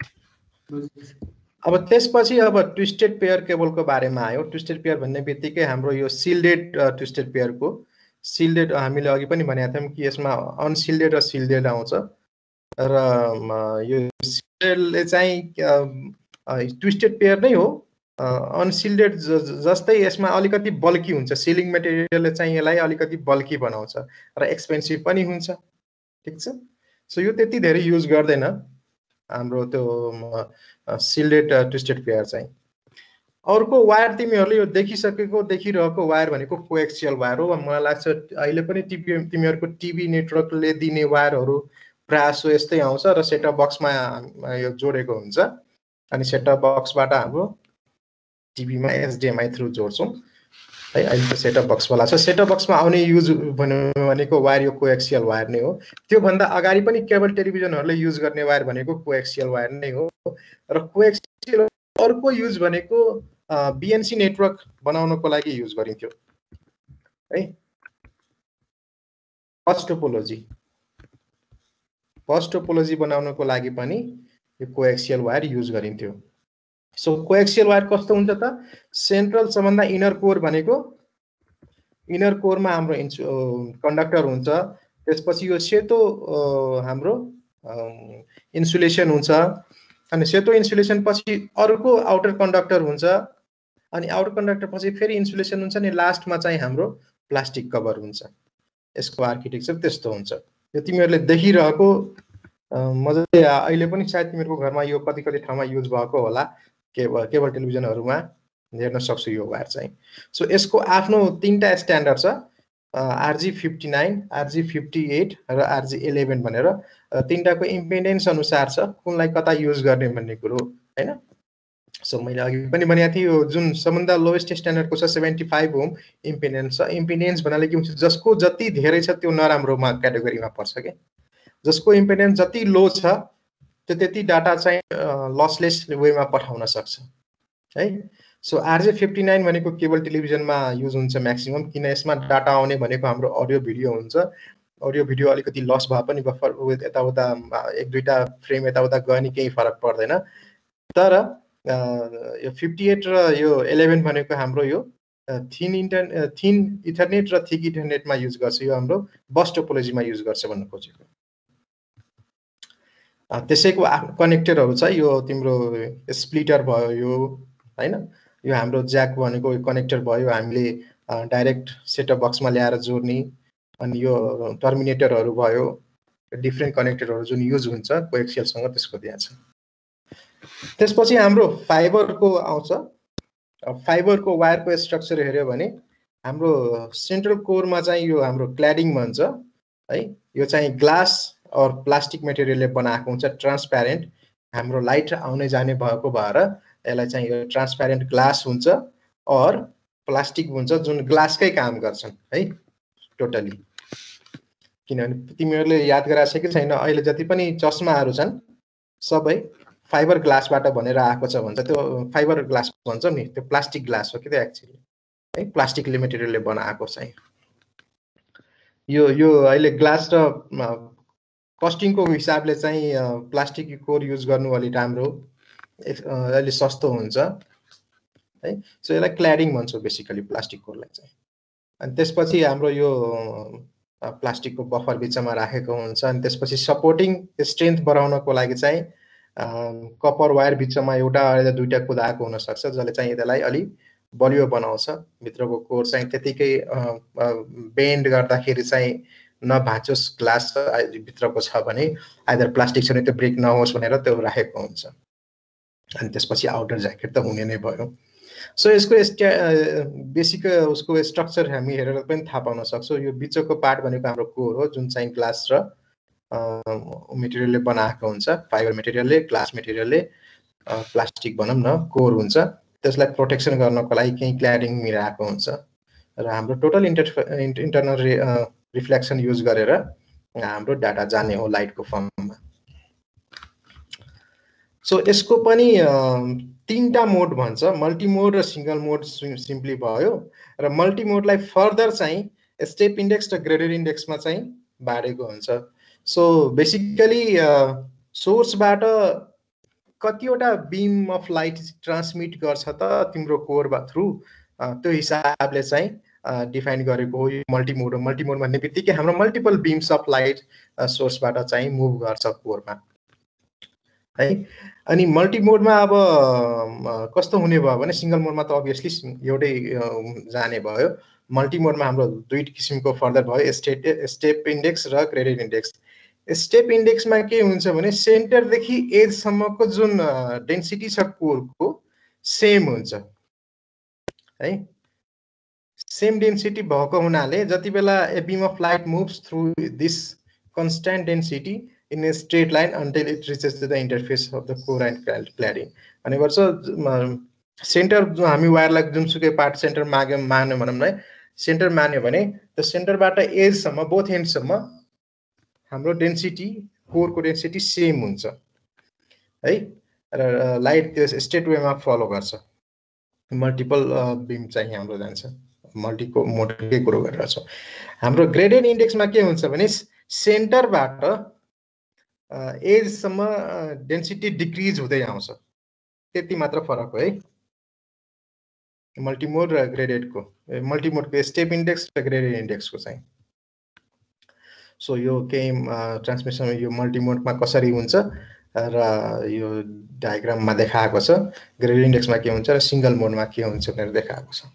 अब त्यसपछि अब ट्विस्टेड पेयर केबलको बारेमा आयो। ट्विस्टेड पेयर भन्ने बित्तिकै हाम्रो यो सिल्डेड ट्विस्टेड पेयरको सिल्डेड हामीले अघि पनि भनेका थियौँ कि यसमा अनसिल्डेड र सिल्डेड आउँछ र यो सिल्डेडले चाहिँ ट्विस्टेड पेयर नै हो। अनसिल्डेड जस्तै यसमा अलिकति बल्की हुन्छ, सिलिङ मेटेरियलले चाहिँ यसलाई अलिकति बल्की बनाउँछ र एक्सपेन्सिभ पनि हुन्छ, ठीक छ। सो यो त्यति धेरै युज गर्दैन हाम्रो त्यो सिल्डेड ट्विस्टेड पेयर चाहिँ। अर्को वायर तिमीहरूले यो देखिसकेको देखिरहेको वायर भनेको कोएक्सियल वायर हो। मलाई लाग्छ अहिले पनि टिभी तिमीहरूको टिभी नेटवर्कले दिने वायरहरू प्रायः सो यस्तै आउँछ र सेटअप बक्समा यो जोडेको हुन्छ। अनि सेटअप बक्सबाट हाम्रो टिभीमा एचडिएमआई थ्रु जोड्छौँ है। अहिले त सेटअप बक्सवाला छ। सेटअप बक्समा आउने युज भनेको वायर यो कोएक्सियल वायर नै हो। त्योभन्दा अगाडि पनि केबल टेलिभिजनहरूले युज गर्ने वायर भनेको कोएक्सियल वायर नै हो र कोएक्सियल अर्को युज भनेको बिएनसी नेटवर्क बनाउनको लागि युज गरिन्थ्यो है। बस टोपोलोजी बस टोपोलोजी बनाउनको लागि पनि यो कोएक्सियल वायर युज गरिन्थ्यो। सो कोएक्सियल वायर कस्तो हुन्छ त? सेन्ट्रल सबभन्दा इनर कोर भनेको इनर कोरमा हाम्रो कन्डक्टर हुन्छ, त्यसपछि यो सेतो हाम्रो इन्सुलेसन हुन्छ, अनि सेतो इन्सुलेसन पछि अर्को आउटर कन्डक्टर हुन्छ, अनि आउटर कन्डक्टर पछि फेरि इन्सुलेसन हुन्छ, अनि लास्टमा चाहिँ हाम्रो प्लास्टिक कभर हुन्छ। यसको आर्किटेक्चर त्यस्तो हुन्छ। यो तिमीहरूले देखिरहेको मजाले अहिले पनि सायद तिमीहरूको घरमा यो कति कति ठाउँमा युज भएको होला, केबल केबल टेलिभिजनहरूमा हेर्न सक्छु यो वायर चाहिँ। सो यसको आफ्नो तीनटा स्ट्यान्डर्ड छ, RG fifty nine, RG fifty eight र आरजी इलेभेन भनेर। तीनटाको इम्पेडेन्स अनुसार छ कुनलाई कता युज गर्ने भन्ने कुरो हैन। सो मैले अघि पनि भनेको थिएँ यो जुन सबभन्दा लोएस्ट स्ट्यान्डर्डको छ सेभेन्टी फाइभ ओम इम्पेडेन्स छ। इम्पेडेन्स भन्नाले के हुन्छ, जसको जति धेरै छ त्यो नराम्रोमा क्याटेगोरीमा पर्छ के। जसको इम्पेडेन्स जति लो छ त्यो त्यति डाटा चाहिँ लसलेस वेमा पठाउन सक्छ है। सो आरजे फिफ्टी नाइन भनेको केबल टेलिभिजनमा युज हुन्छ म्याक्सिमम, किन यसमा डाटा आउने भनेको हाम्रो अडियो भिडियो हुन्छ। अडियो भिडियो अलिकति लस भए पनि बफर यताउता एक दुईवटा फ्रेम यताउता गयो नि केही फरक पर्दैन। तर यो फिफ्टी एट र यो इलेभेन भनेको हाम्रो यो थिन इन्टर थिन इथरनेट र थिक इथरनेटमा युज गर्छ। यो हाम्रो बस टोपोलोजीमा युज गर्छ भन्नु खोजेको। त्यसैको आफ्नो कनेक्टरहरू छ। यो तिम्रो स्प्लिटर भयो यो हैन, यो हाम्रो ज्याक भनेको कनेक्टर भयो, हामीले डाइरेक्ट सेटअप बक्समा ल्याएर जोड्ने। अनि यो टर्मिनेटरहरू भयो, डिफ्रेन्ट कनेक्टरहरू जुन युज हुन्छ कोएक्सियलसँग, त्यसको त्यहाँ छ। त्यसपछि हाम्रो फाइबरको आउँछ। फाइबरको वायरको स्ट्रक्चर हेऱ्यो भने हाम्रो सेन्ट्रल कोरमा चाहिँ यो हाम्रो क्ल्याडिङ भन्छ है। यो चाहिँ ग्लास और प्लास्टिक मेटेरियलले बनाएको हुन्छ, ट्रान्सप्यारेन्ट। हाम्रो लाइट आउने जाने भएको भएर यसलाई चाहिँ यो ट्रान्सप्यारेन्ट ग्लास हुन्छ और प्लास्टिक हुन्छ जुन ग्लासकै काम गर्छन् है टोटली। किनभने तिमीहरूले याद गराएको छ कि छैन, अहिले जति पनि चस्माहरू छन् सबै फाइबर ग्लासबाट भनेर आएको छ भन्छ। त्यो फाइबर ग्लास भन्छ नि, त्यो प्लास्टिक ग्लास हो कि त्यो एक्चुअली है, प्लास्टिकले मेटेरियलले बनाएको चाहिँ। यो यो अहिले ग्लास र कस्टिङको हिसाबले चाहिँ प्लास्टिक कोर युज गर्नु अलि राम्रो, अलि सस्तो हुन्छ है। सो यसलाई क्ल्याडिङ भन्छौँ बेसिकली प्लास्टिक कोरलाई चाहिँ। अनि त्यसपछि हाम्रो यो प्लास्टिकको बफर बिचमा राखेको हुन्छ अनि त्यसपछि सपोर्टिङ स्ट्रेन्थ बढाउनको लागि चाहिँ कपर वायर बिचमा एउटा या दुईटा कुदाएको हुन सक्छ जसले चाहिँ यसलाई अलि बलियो बनाउँछ भित्रको कोर चाहिँ त्यतिकै बेन्ड गर्दाखेरि चाहिँ नभाँचोस् ग्लास भित्रको छ भने आइदर प्लास्टिक छ भने त्यो ब्रेक नहोस् भनेर त्यो राखेको हुन्छ अनि त्यसपछि आउटर ज्याकेट त हुने नै भयो सो यसको बेसिक उसको स्ट्रक्चर हामी हेरेर पनि थाहा पाउन सक्छौँ यो बिचको पार्ट भनेको हाम्रो कोर हो जुन चाहिँ ग्लास र मेटेरियलले बनाएको हुन्छ फाइबर मेटेरियलले ग्लास मेटेरियलले प्लास्टिक भनौँ न कोर हुन्छ त्यसलाई प्रोटेक्सन गर्नको लागि केही क्ल्याडिङ मिलाएको हुन्छ र हाम्रो total inter internal reflection use गरेर हाम्रो डाटा जाने हो लाइटको फर्ममा सो यसको पनि तीनटा मोड भन्छ मल्टी मोड र सिंगल मोड सिम्पली भयो र मल्टी मोडलाई फर्दर चाहिँ स्टेप इन्डेक्स र ग्रेडेड इन्डेक्समा चाहिँ बाडेको हुन्छ सो बेसिकली सोर्सबाट कतिवटा बीम अफ लाइट ट्रान्समिट गर्छ त तिम्रो कोर थ्रु त्यो हिसाबले चाहिँ डिफाइन गरेको हो यो मल्टी मोड हो मल्टी मोड भन्ने बित्तिकै हाम्रो मल्टिपल बीम्स अफ लाइट सोर्सबाट चाहिँ मुभ गर्छ कोरमा है अनि मल्टी मोडमा अब कस्तो हुने भयो भने सिंगल मोडमा त अभियसली एउटै जाने भयो मल्टी मोडमा हाम्रो दुई किसिमको फर्दर भयो स्टेट स्टेप इन्डेक्स र ग्रेडेड इन्डेक्स स्टेप इन्डेक्समा के हुन्छ भने सेन्टरदेखि एजसम्मको जुन डेन्सिटी छ कोरको सेम हुन्छ है सेम डेन्सिटी भएको हुनाले जति बेला a beam of light moves through this constant density in a straight line until it reaches to the interface of the core and cladding. अनि वर्ष सेन्टर जो हामी वायरलाई जुनसुकै पार्ट सेन्टर माग्यो मान्यो भनौँ न सेन्टर मान्यो भने त्यो सेन्टरबाट एजसम्म बोथ एन्डसम्म हाम्रो डेन्सिटी कोरको डेन्सिटी सेम हुन्छ है र लाइट त्यो स्ट्रेट वेमा फलो गर्छ मल्टिपल बीम चाहिँ हाम्रो जान्छ मल्टीको मोडकै कुरो गरिरहेको छौँ हाम्रो ग्रेडेड इन्डेक्समा के हुन्छ भने सेन्टरबाट एजसम्म डेन्सिटी डिक्रिज हुँदै आउँछ त्यति मात्र फरक हो है मल्टिमोड र ग्रेडेडको मल्टिमोडको स्टेप इन्डेक्स र ग्रेडेड इन्डेक्सको चाहिँ सो यो केही ट्रान्समिसन यो मल्टिमोडमा कसरी हुन्छ र यो डायग्राममा देखाएको छ ग्रेडेड इन्डेक्समा के हुन्छ र सिंगल मोडमा के हुन्छ भनेर देखाएको छ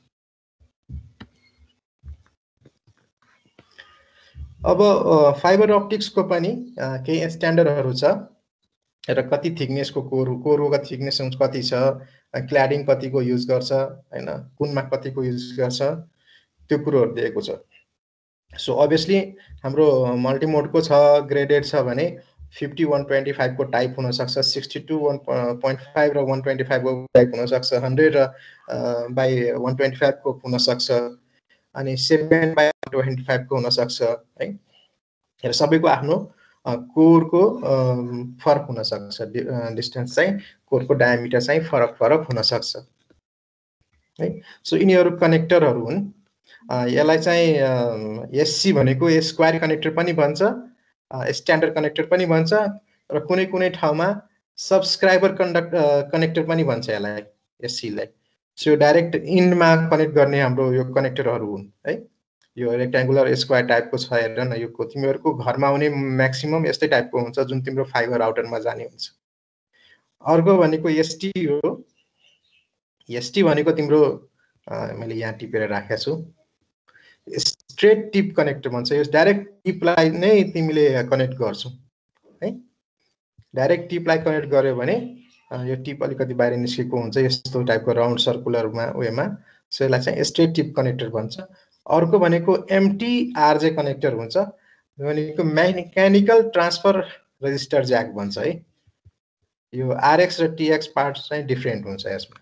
अब फाइबर अप्टिक्सको पनि केही स्ट्यान्डर्डहरू छ र कति थिकनेसको कोर कोरको थिकनेस कति छ क्ल्याडिङ कतिको युज गर्छ हैन कुनमा कतिको युज गर्छ त्यो कुरोहरू दिएको छ सो अभियसली हाम्रो मल्टिमोडको छ ग्रेडेड छ भने फिफ्टी वन ट्वेन्टी फाइभ को टाइप हुन सक्छ sixty two one point five र वन ट्वेन्टी फाइभ को टाइप हुन सक्छ हन्ड्रेड र बाई वन ट्वेन्टी फाइभ को हुन सक्छ अनि सेभेन बाई ट्वेन्टी फाइभ को हुन सक्छ है र सबैको आफ्नो कोरको फरक हुन सक्छ डिस्टेन्स चाहिँ कोरको डायमिटर चाहिँ फरक फरक हुन सक्छ है सो यिनीहरू कनेक्टरहरू हुन् यसलाई चाहिँ एससी भनेको स्क्वायर कनेक्टर पनि भन्छ स्ट्यान्डर्ड कनेक्टर पनि भन्छ र कुनै कुनै ठाउँमा सब्सक्राइबर कन्डक्ट कनेक्टर पनि भन्छ यसलाई एससी लाई सो डाइरेक्ट इन्डमा कनेक्ट गर्ने हाम्रो यो कनेक्टरहरू हुन् है यो रेक्ट्याङ्गुलर स्क्वायर टाइपको छ हेर न यो तिमीहरूको घरमा आउने म्याक्सिमम यस्तै टाइपको हुन्छ जुन तिम्रो फाइबर आउटरमा जाने हुन्छ अर्को भनेको एसटी हो एसटी भनेको तिम्रो मैले यहाँ टिपेर राखेको छु स्ट्रेट टिप कनेक्टर भन्छ यो डाइरेक्ट टिपलाई नै तिमीले कनेक्ट गर्छौ है डाइरेक्ट टिपलाई कनेक्ट गर्यो भने यो टिप अलिकति बाहिर निस्केको हुन्छ यस्तो टाइपको राउन्ड सर्कुलरमा वेमा सो यसलाई चाहिँ स्ट्रेट टिप कनेक्टर भन्छ अर्को भनेको एमटी आरजे कनेक्टर हुन्छ भनेको मेकानिकल ट्रान्सफर रेजिस्टर ज्याक भन्छ है यो आरएक्स र टीएक्स पार्ट चाहिँ डिफरेन्ट हुन्छ यसमा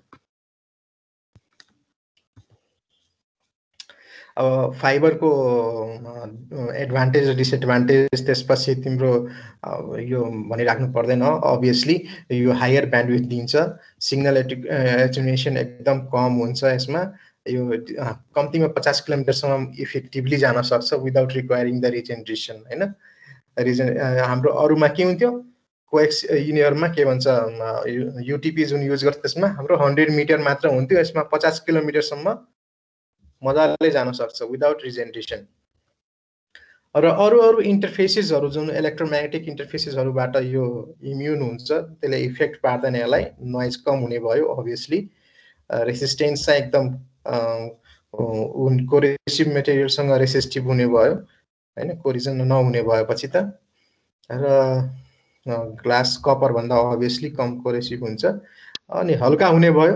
अब फाइबरको एडभान्टेज र डिसएडभान्टेज त्यसपछि तिम्रो यो भनिराख्नु पर्दैन अभियसली यो हायर ब्यान्डविड्थ दिन्छ सिग्नल एटेन्युएसन एकदम कम हुन्छ यसमा यो कम्तीमा पचास किलोमिटरसम्म इफेक्टिभली जान सक्छ विदाउट रिक्वायरिङ द रिजेनरेसन हैन रिजन हाम्रो अरूमा के हुन्थ्यो कोएक्स यिनीहरुमा के भन्छ युटिपी जुन युज गर्छ त्यसमा हाम्रो हन्ड्रेड मिटर मात्र हुन्थ्यो यसमा पचास किलोमिटरसम्म मजाले जान सक्छ विदाउट रिजेनरेसन र अरू अरू इन्टरफेसेसहरू जुन इलेक्ट्रोम्याग्नेटिक इन्टरफेसेसहरूबाट यो इम्युन हुन्छ, त्यसले इफेक्ट पार्दैन यसलाई, नोइज कम हुने भयो अभियसली। रेसिस्टेन्स चाहिँ एकदम कोरेसिभ मेटेरियलसँग रेसिस्टिभ हुने भयो हैन, कोरिजन नहुने भएपछि त। र ग्लास कपर भन्दा अभियसली कम कोरेसिभ हुन्छ, अनि हल्का हुने भयो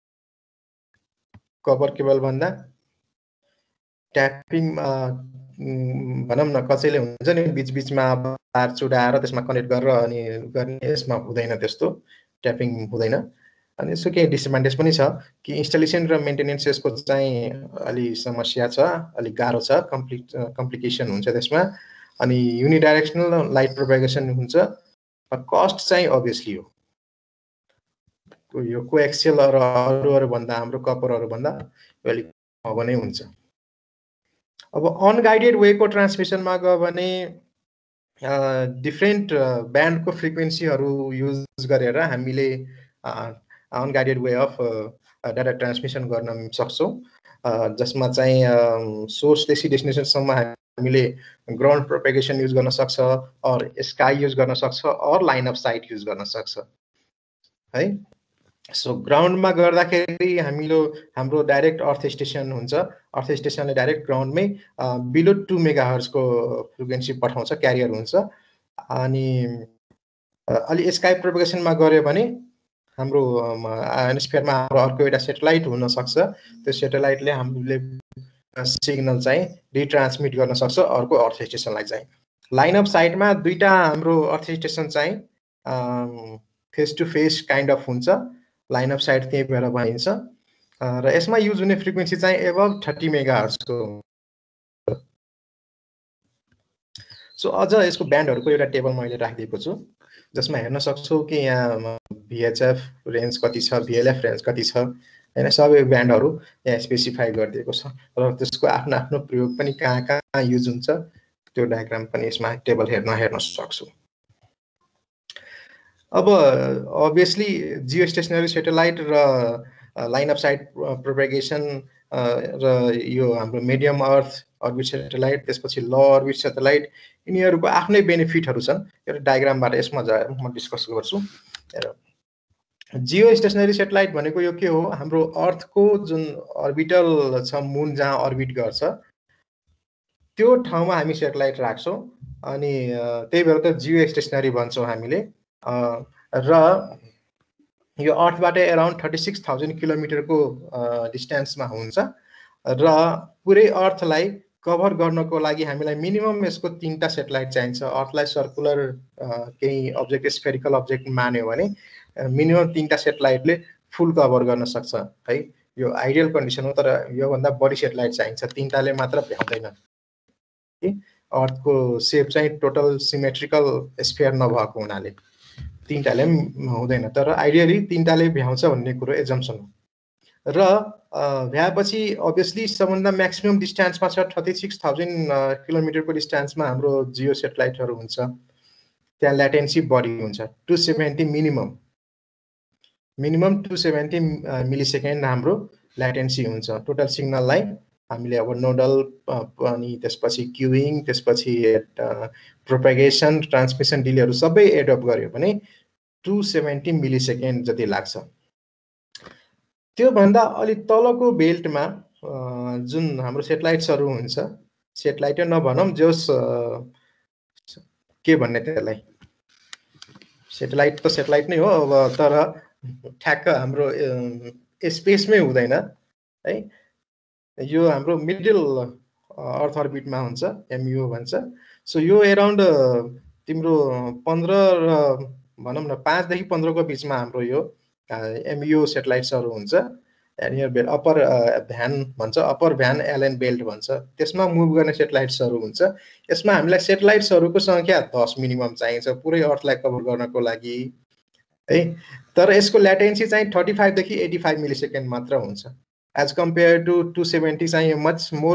कपर केबल भन्दा। ट्यापिङ भनौँ न कसैले हुन्छ नि बीच बीचमा तार चुडाएर त्यसमा कनेक्ट गरेर अनि गर्ने, यसमा हुँदैन, त्यस्तो ट्यापिङ हुँदैन। अनि यसको केही डिसएडभान्टेज पनि छ कि इन्स्टलेसन र मेन्टेनेन्स यसको चाहिँ अलि समस्या छ, अलिक गाह्रो छ, कम्प्लिट कम्प्लिकेसन हुन्छ त्यसमा। अनि युनिडाइरेक्सनल लाइट प्रोपेगेसन हुन्छ। कस्ट चाहिँ अभियसली हो यो कोएक्सियल र अरू अरू भन्दा, हाम्रो कपरहरू भन्दा यो अलिक अब नै हुन्छ। अब अनगाइडेड वेको ट्रान्समिसनमा गयो भने डिफ्रेन्ट ब्यान्डको फ्रिक्वेन्सीहरू युज गरेर हामीले unguided way of data transmission गर्न सक्छौँ, जसमा चाहिँ सोर्सदेखि डेस्टिनेसनसम्म हामीले ग्राउन्ड प्रोपेगेसन युज गर्न सक्छ, अर स्काई युज गर्न सक्छ, or line of sight use गर्न सक्छ है। सो ग्राउन्डमा गर्दाखेरि हामीले हाम्रो डाइरेक्ट अर्थ स्टेसन हुन्छ, अर्थ स्टेसनले डाइरेक्ट ग्राउन्डमै बिलो टू मेगा हर्जको फ्रिक्वेन्सी पठाउँछ, क्यारियर हुन्छ। अनि अलि स्काई प्रोपेगेसनमा गऱ्यो भने हाम्रो एटमोस्फियरमा हाम्रो अर्को एउटा सेटेलाइट हुनसक्छ, त्यो सेटेलाइटले हामीले सिग्नल चाहिँ रिट्रान्समिट गर्न सक्छ अर्को अर्थ स्टेसनलाई चाहिँ। लाइन अफ साइटमा दुईटा हाम्रो अर्थ स्टेसन चाहिँ face to face kind of हुन्छ, लाइन अफ साइट त्यही भएर भनिन्छ। र यसमा युज हुने फ्रिक्वेन्सी चाहिँ एबभ थर्टी मेगा हर्जको। सो अझ यसको ब्यान्डहरूको एउटा टेबल मैले राखिदिएको छु, जसमा हेर्न सक्छौँ कि यहाँ भिएचएफ रेन्ज कति छ, भिएलएफ रेन्ज कति छ हैन, सबै ब्यान्डहरू यहाँ स्पेसिफाई गरिदिएको छ र त्यसको आफ्नो आफ्नो प्रयोग पनि कहाँ कहाँ युज हुन्छ त्यो डायग्राम पनि यसमा टेबल हेर्न हेर्न सक्छौँ। अब अभियसली जियो स्टेसनरी सेटेलाइट र लाइन अफ साइट प्रोपेगेसन र यो हाम्रो मिडियम अर्थ अर्बिट सेटेलाइट, त्यसपछि लो अर्बिट सेटेलाइट, यिनीहरूको आफ्नै बेनिफिटहरू छन्। यो डायग्रामबाट यसमा जाएर म डिस्कस गर्छु। जियो स्टेसनरी सेटेलाइट भनेको यो के हो, हाम्रो अर्थको जुन अर्बिटल छ, मुन जहाँ अर्बिट गर्छ त्यो ठाउँमा हामी सेटेलाइट राख्छौँ, अनि त्यही भएर त जियो स्टेसनरी भन्छौँ हामीले। र यो अर्थबाट एराउन्ड थर्टी सिक्स थाउजन्ड किलोमिटरको डिस्टेन्समा हुन्छ र पुरै अर्थलाई कभर गर्नको लागि हामीलाई मिनिमम यसको तीनटा सेटेलाइट चाहिन्छ। अर्थलाई सर्कुलर केही अब्जेक्ट, स्फेरिकल अब्जेक्ट मान्यो भने मिनिमम तीनटा सेटेलाइटले फुल कभर गर्न सक्छ है। यो आइडियल कन्डिसन हो, तर योभन्दा बढी सेटेलाइट चाहिन्छ, तीनटाले मात्र भ्याउँदैन। अर्थको सेप चाहिँ टोटल सिमेट्रिकल स्फेयर नभएको हुनाले तीनटाले पनि हुँदैन, तर आइडियली तीनटाले भ्याउँछ भन्ने कुरो एजम्सन हो। र भ्याएपछि अभियसली सबभन्दा म्याक्सिमम डिस्टेन्समा छ, थर्टी सिक्स थाउजन्ड किलोमिटरको डिस्टेन्समा हाम्रो जियो सेटेलाइटहरू हुन्छ, त्यहाँ ल्याटेन्सी बढी हुन्छ, two seventy minimum minimum two seventy millisecond हाम्रो ल्याटेन्सी हुन्छ। टोटल सिग्नललाई हामीले अब नोडल अनि त्यसपछि क्युइङ, त्यसपछि प्रोपेगेसन, ट्रान्समिसन डिलेहरू सबै एडअप गर्यो भने टू सेभेन्टी मिली सेकेन्ड जति लाग्छ। त्योभन्दा अलि तलको बेल्टमा जुन हाम्रो सेटेलाइट्सहरू हुन्छ, सेटेलाइटै नभनौँ, जस के भन्ने त्यसलाई, सेटेलाइट त सेटेलाइट नै हो अब, तर ठ्याक्क हाम्रो स्पेसमै हुँदैन है। यो हाम्रो मिडल अर्थ अर्बिटमा हुन्छ, एमयू भन्छ। सो यो एराउन्ड तिम्रो पन्ध्र र भनौँ न पाँचदेखि पन्ध्रको बिचमा हाम्रो यो एमयू सेटेलाइट्सहरू हुन्छ। एनियर बेल्ट, अप्पर भ्यान भन्छ, अप्पर भ्यान एलएन बेल्ट भन्छ, त्यसमा मुभ गर्ने सेटेलाइट्सहरू हुन्छ। यसमा हामीलाई सेटेलाइट्सहरूको सङ्ख्या दस मिनिमम चाहिन्छ पुरै अर्थलाई कभर गर्नको लागि है। तर यसको ल्याटेन्सी चाहिँ थर्टी फाइभदेखि एटी फाइभ मिली सेकेन्ड मात्र हुन्छ, as compare to two seventy चाहिँ मच मोर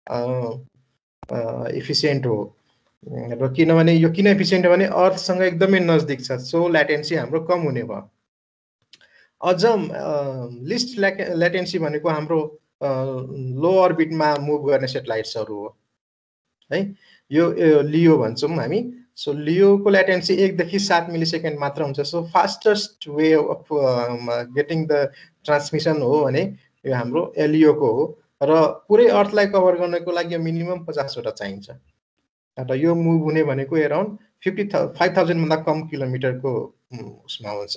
इफिसियन्ट हो। र किनभने यो किन इफिसियन्ट हो भने अर्थसँग एकदमै नजदिक छ, सो ल्याटेन्सी हाम्रो कम हुने भयो। अझ लिस्ट ल्याटेन्सी भनेको हाम्रो लो अर्बिटमा मुभ गर्ने सेटेलाइट्सहरू हो है यो लियो भन्छौँ हामी सो लियोको ल्याटेन्सी एक देखि सात मिली सेकेन्ड मात्र हुन्छ so fastest way of getting the transmission हो भने यो हाम्रो एलइओको हो र पुरै अर्थलाई कभर गर्नको लागि मिनिमम पचासवटा चाहिन्छ र यो मुभ हुने भनेको एराउन्ड फिफ्टी फाइभ थाउजन्ड भन्दा कम किलोमिटरको उसमा हुन्छ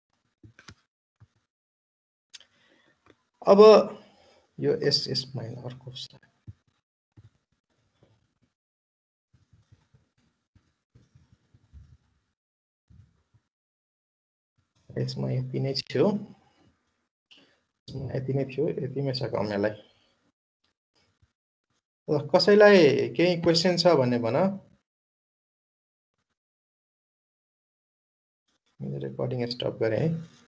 अब यो एस एस माइन अर्को यसमा यति नै थियो यति नै थियो यतिमै छ कमेलाई ल कसैलाई केही क्वेशन छ भन्ने भन मैले रेकर्डिङ स्टप गरेँ है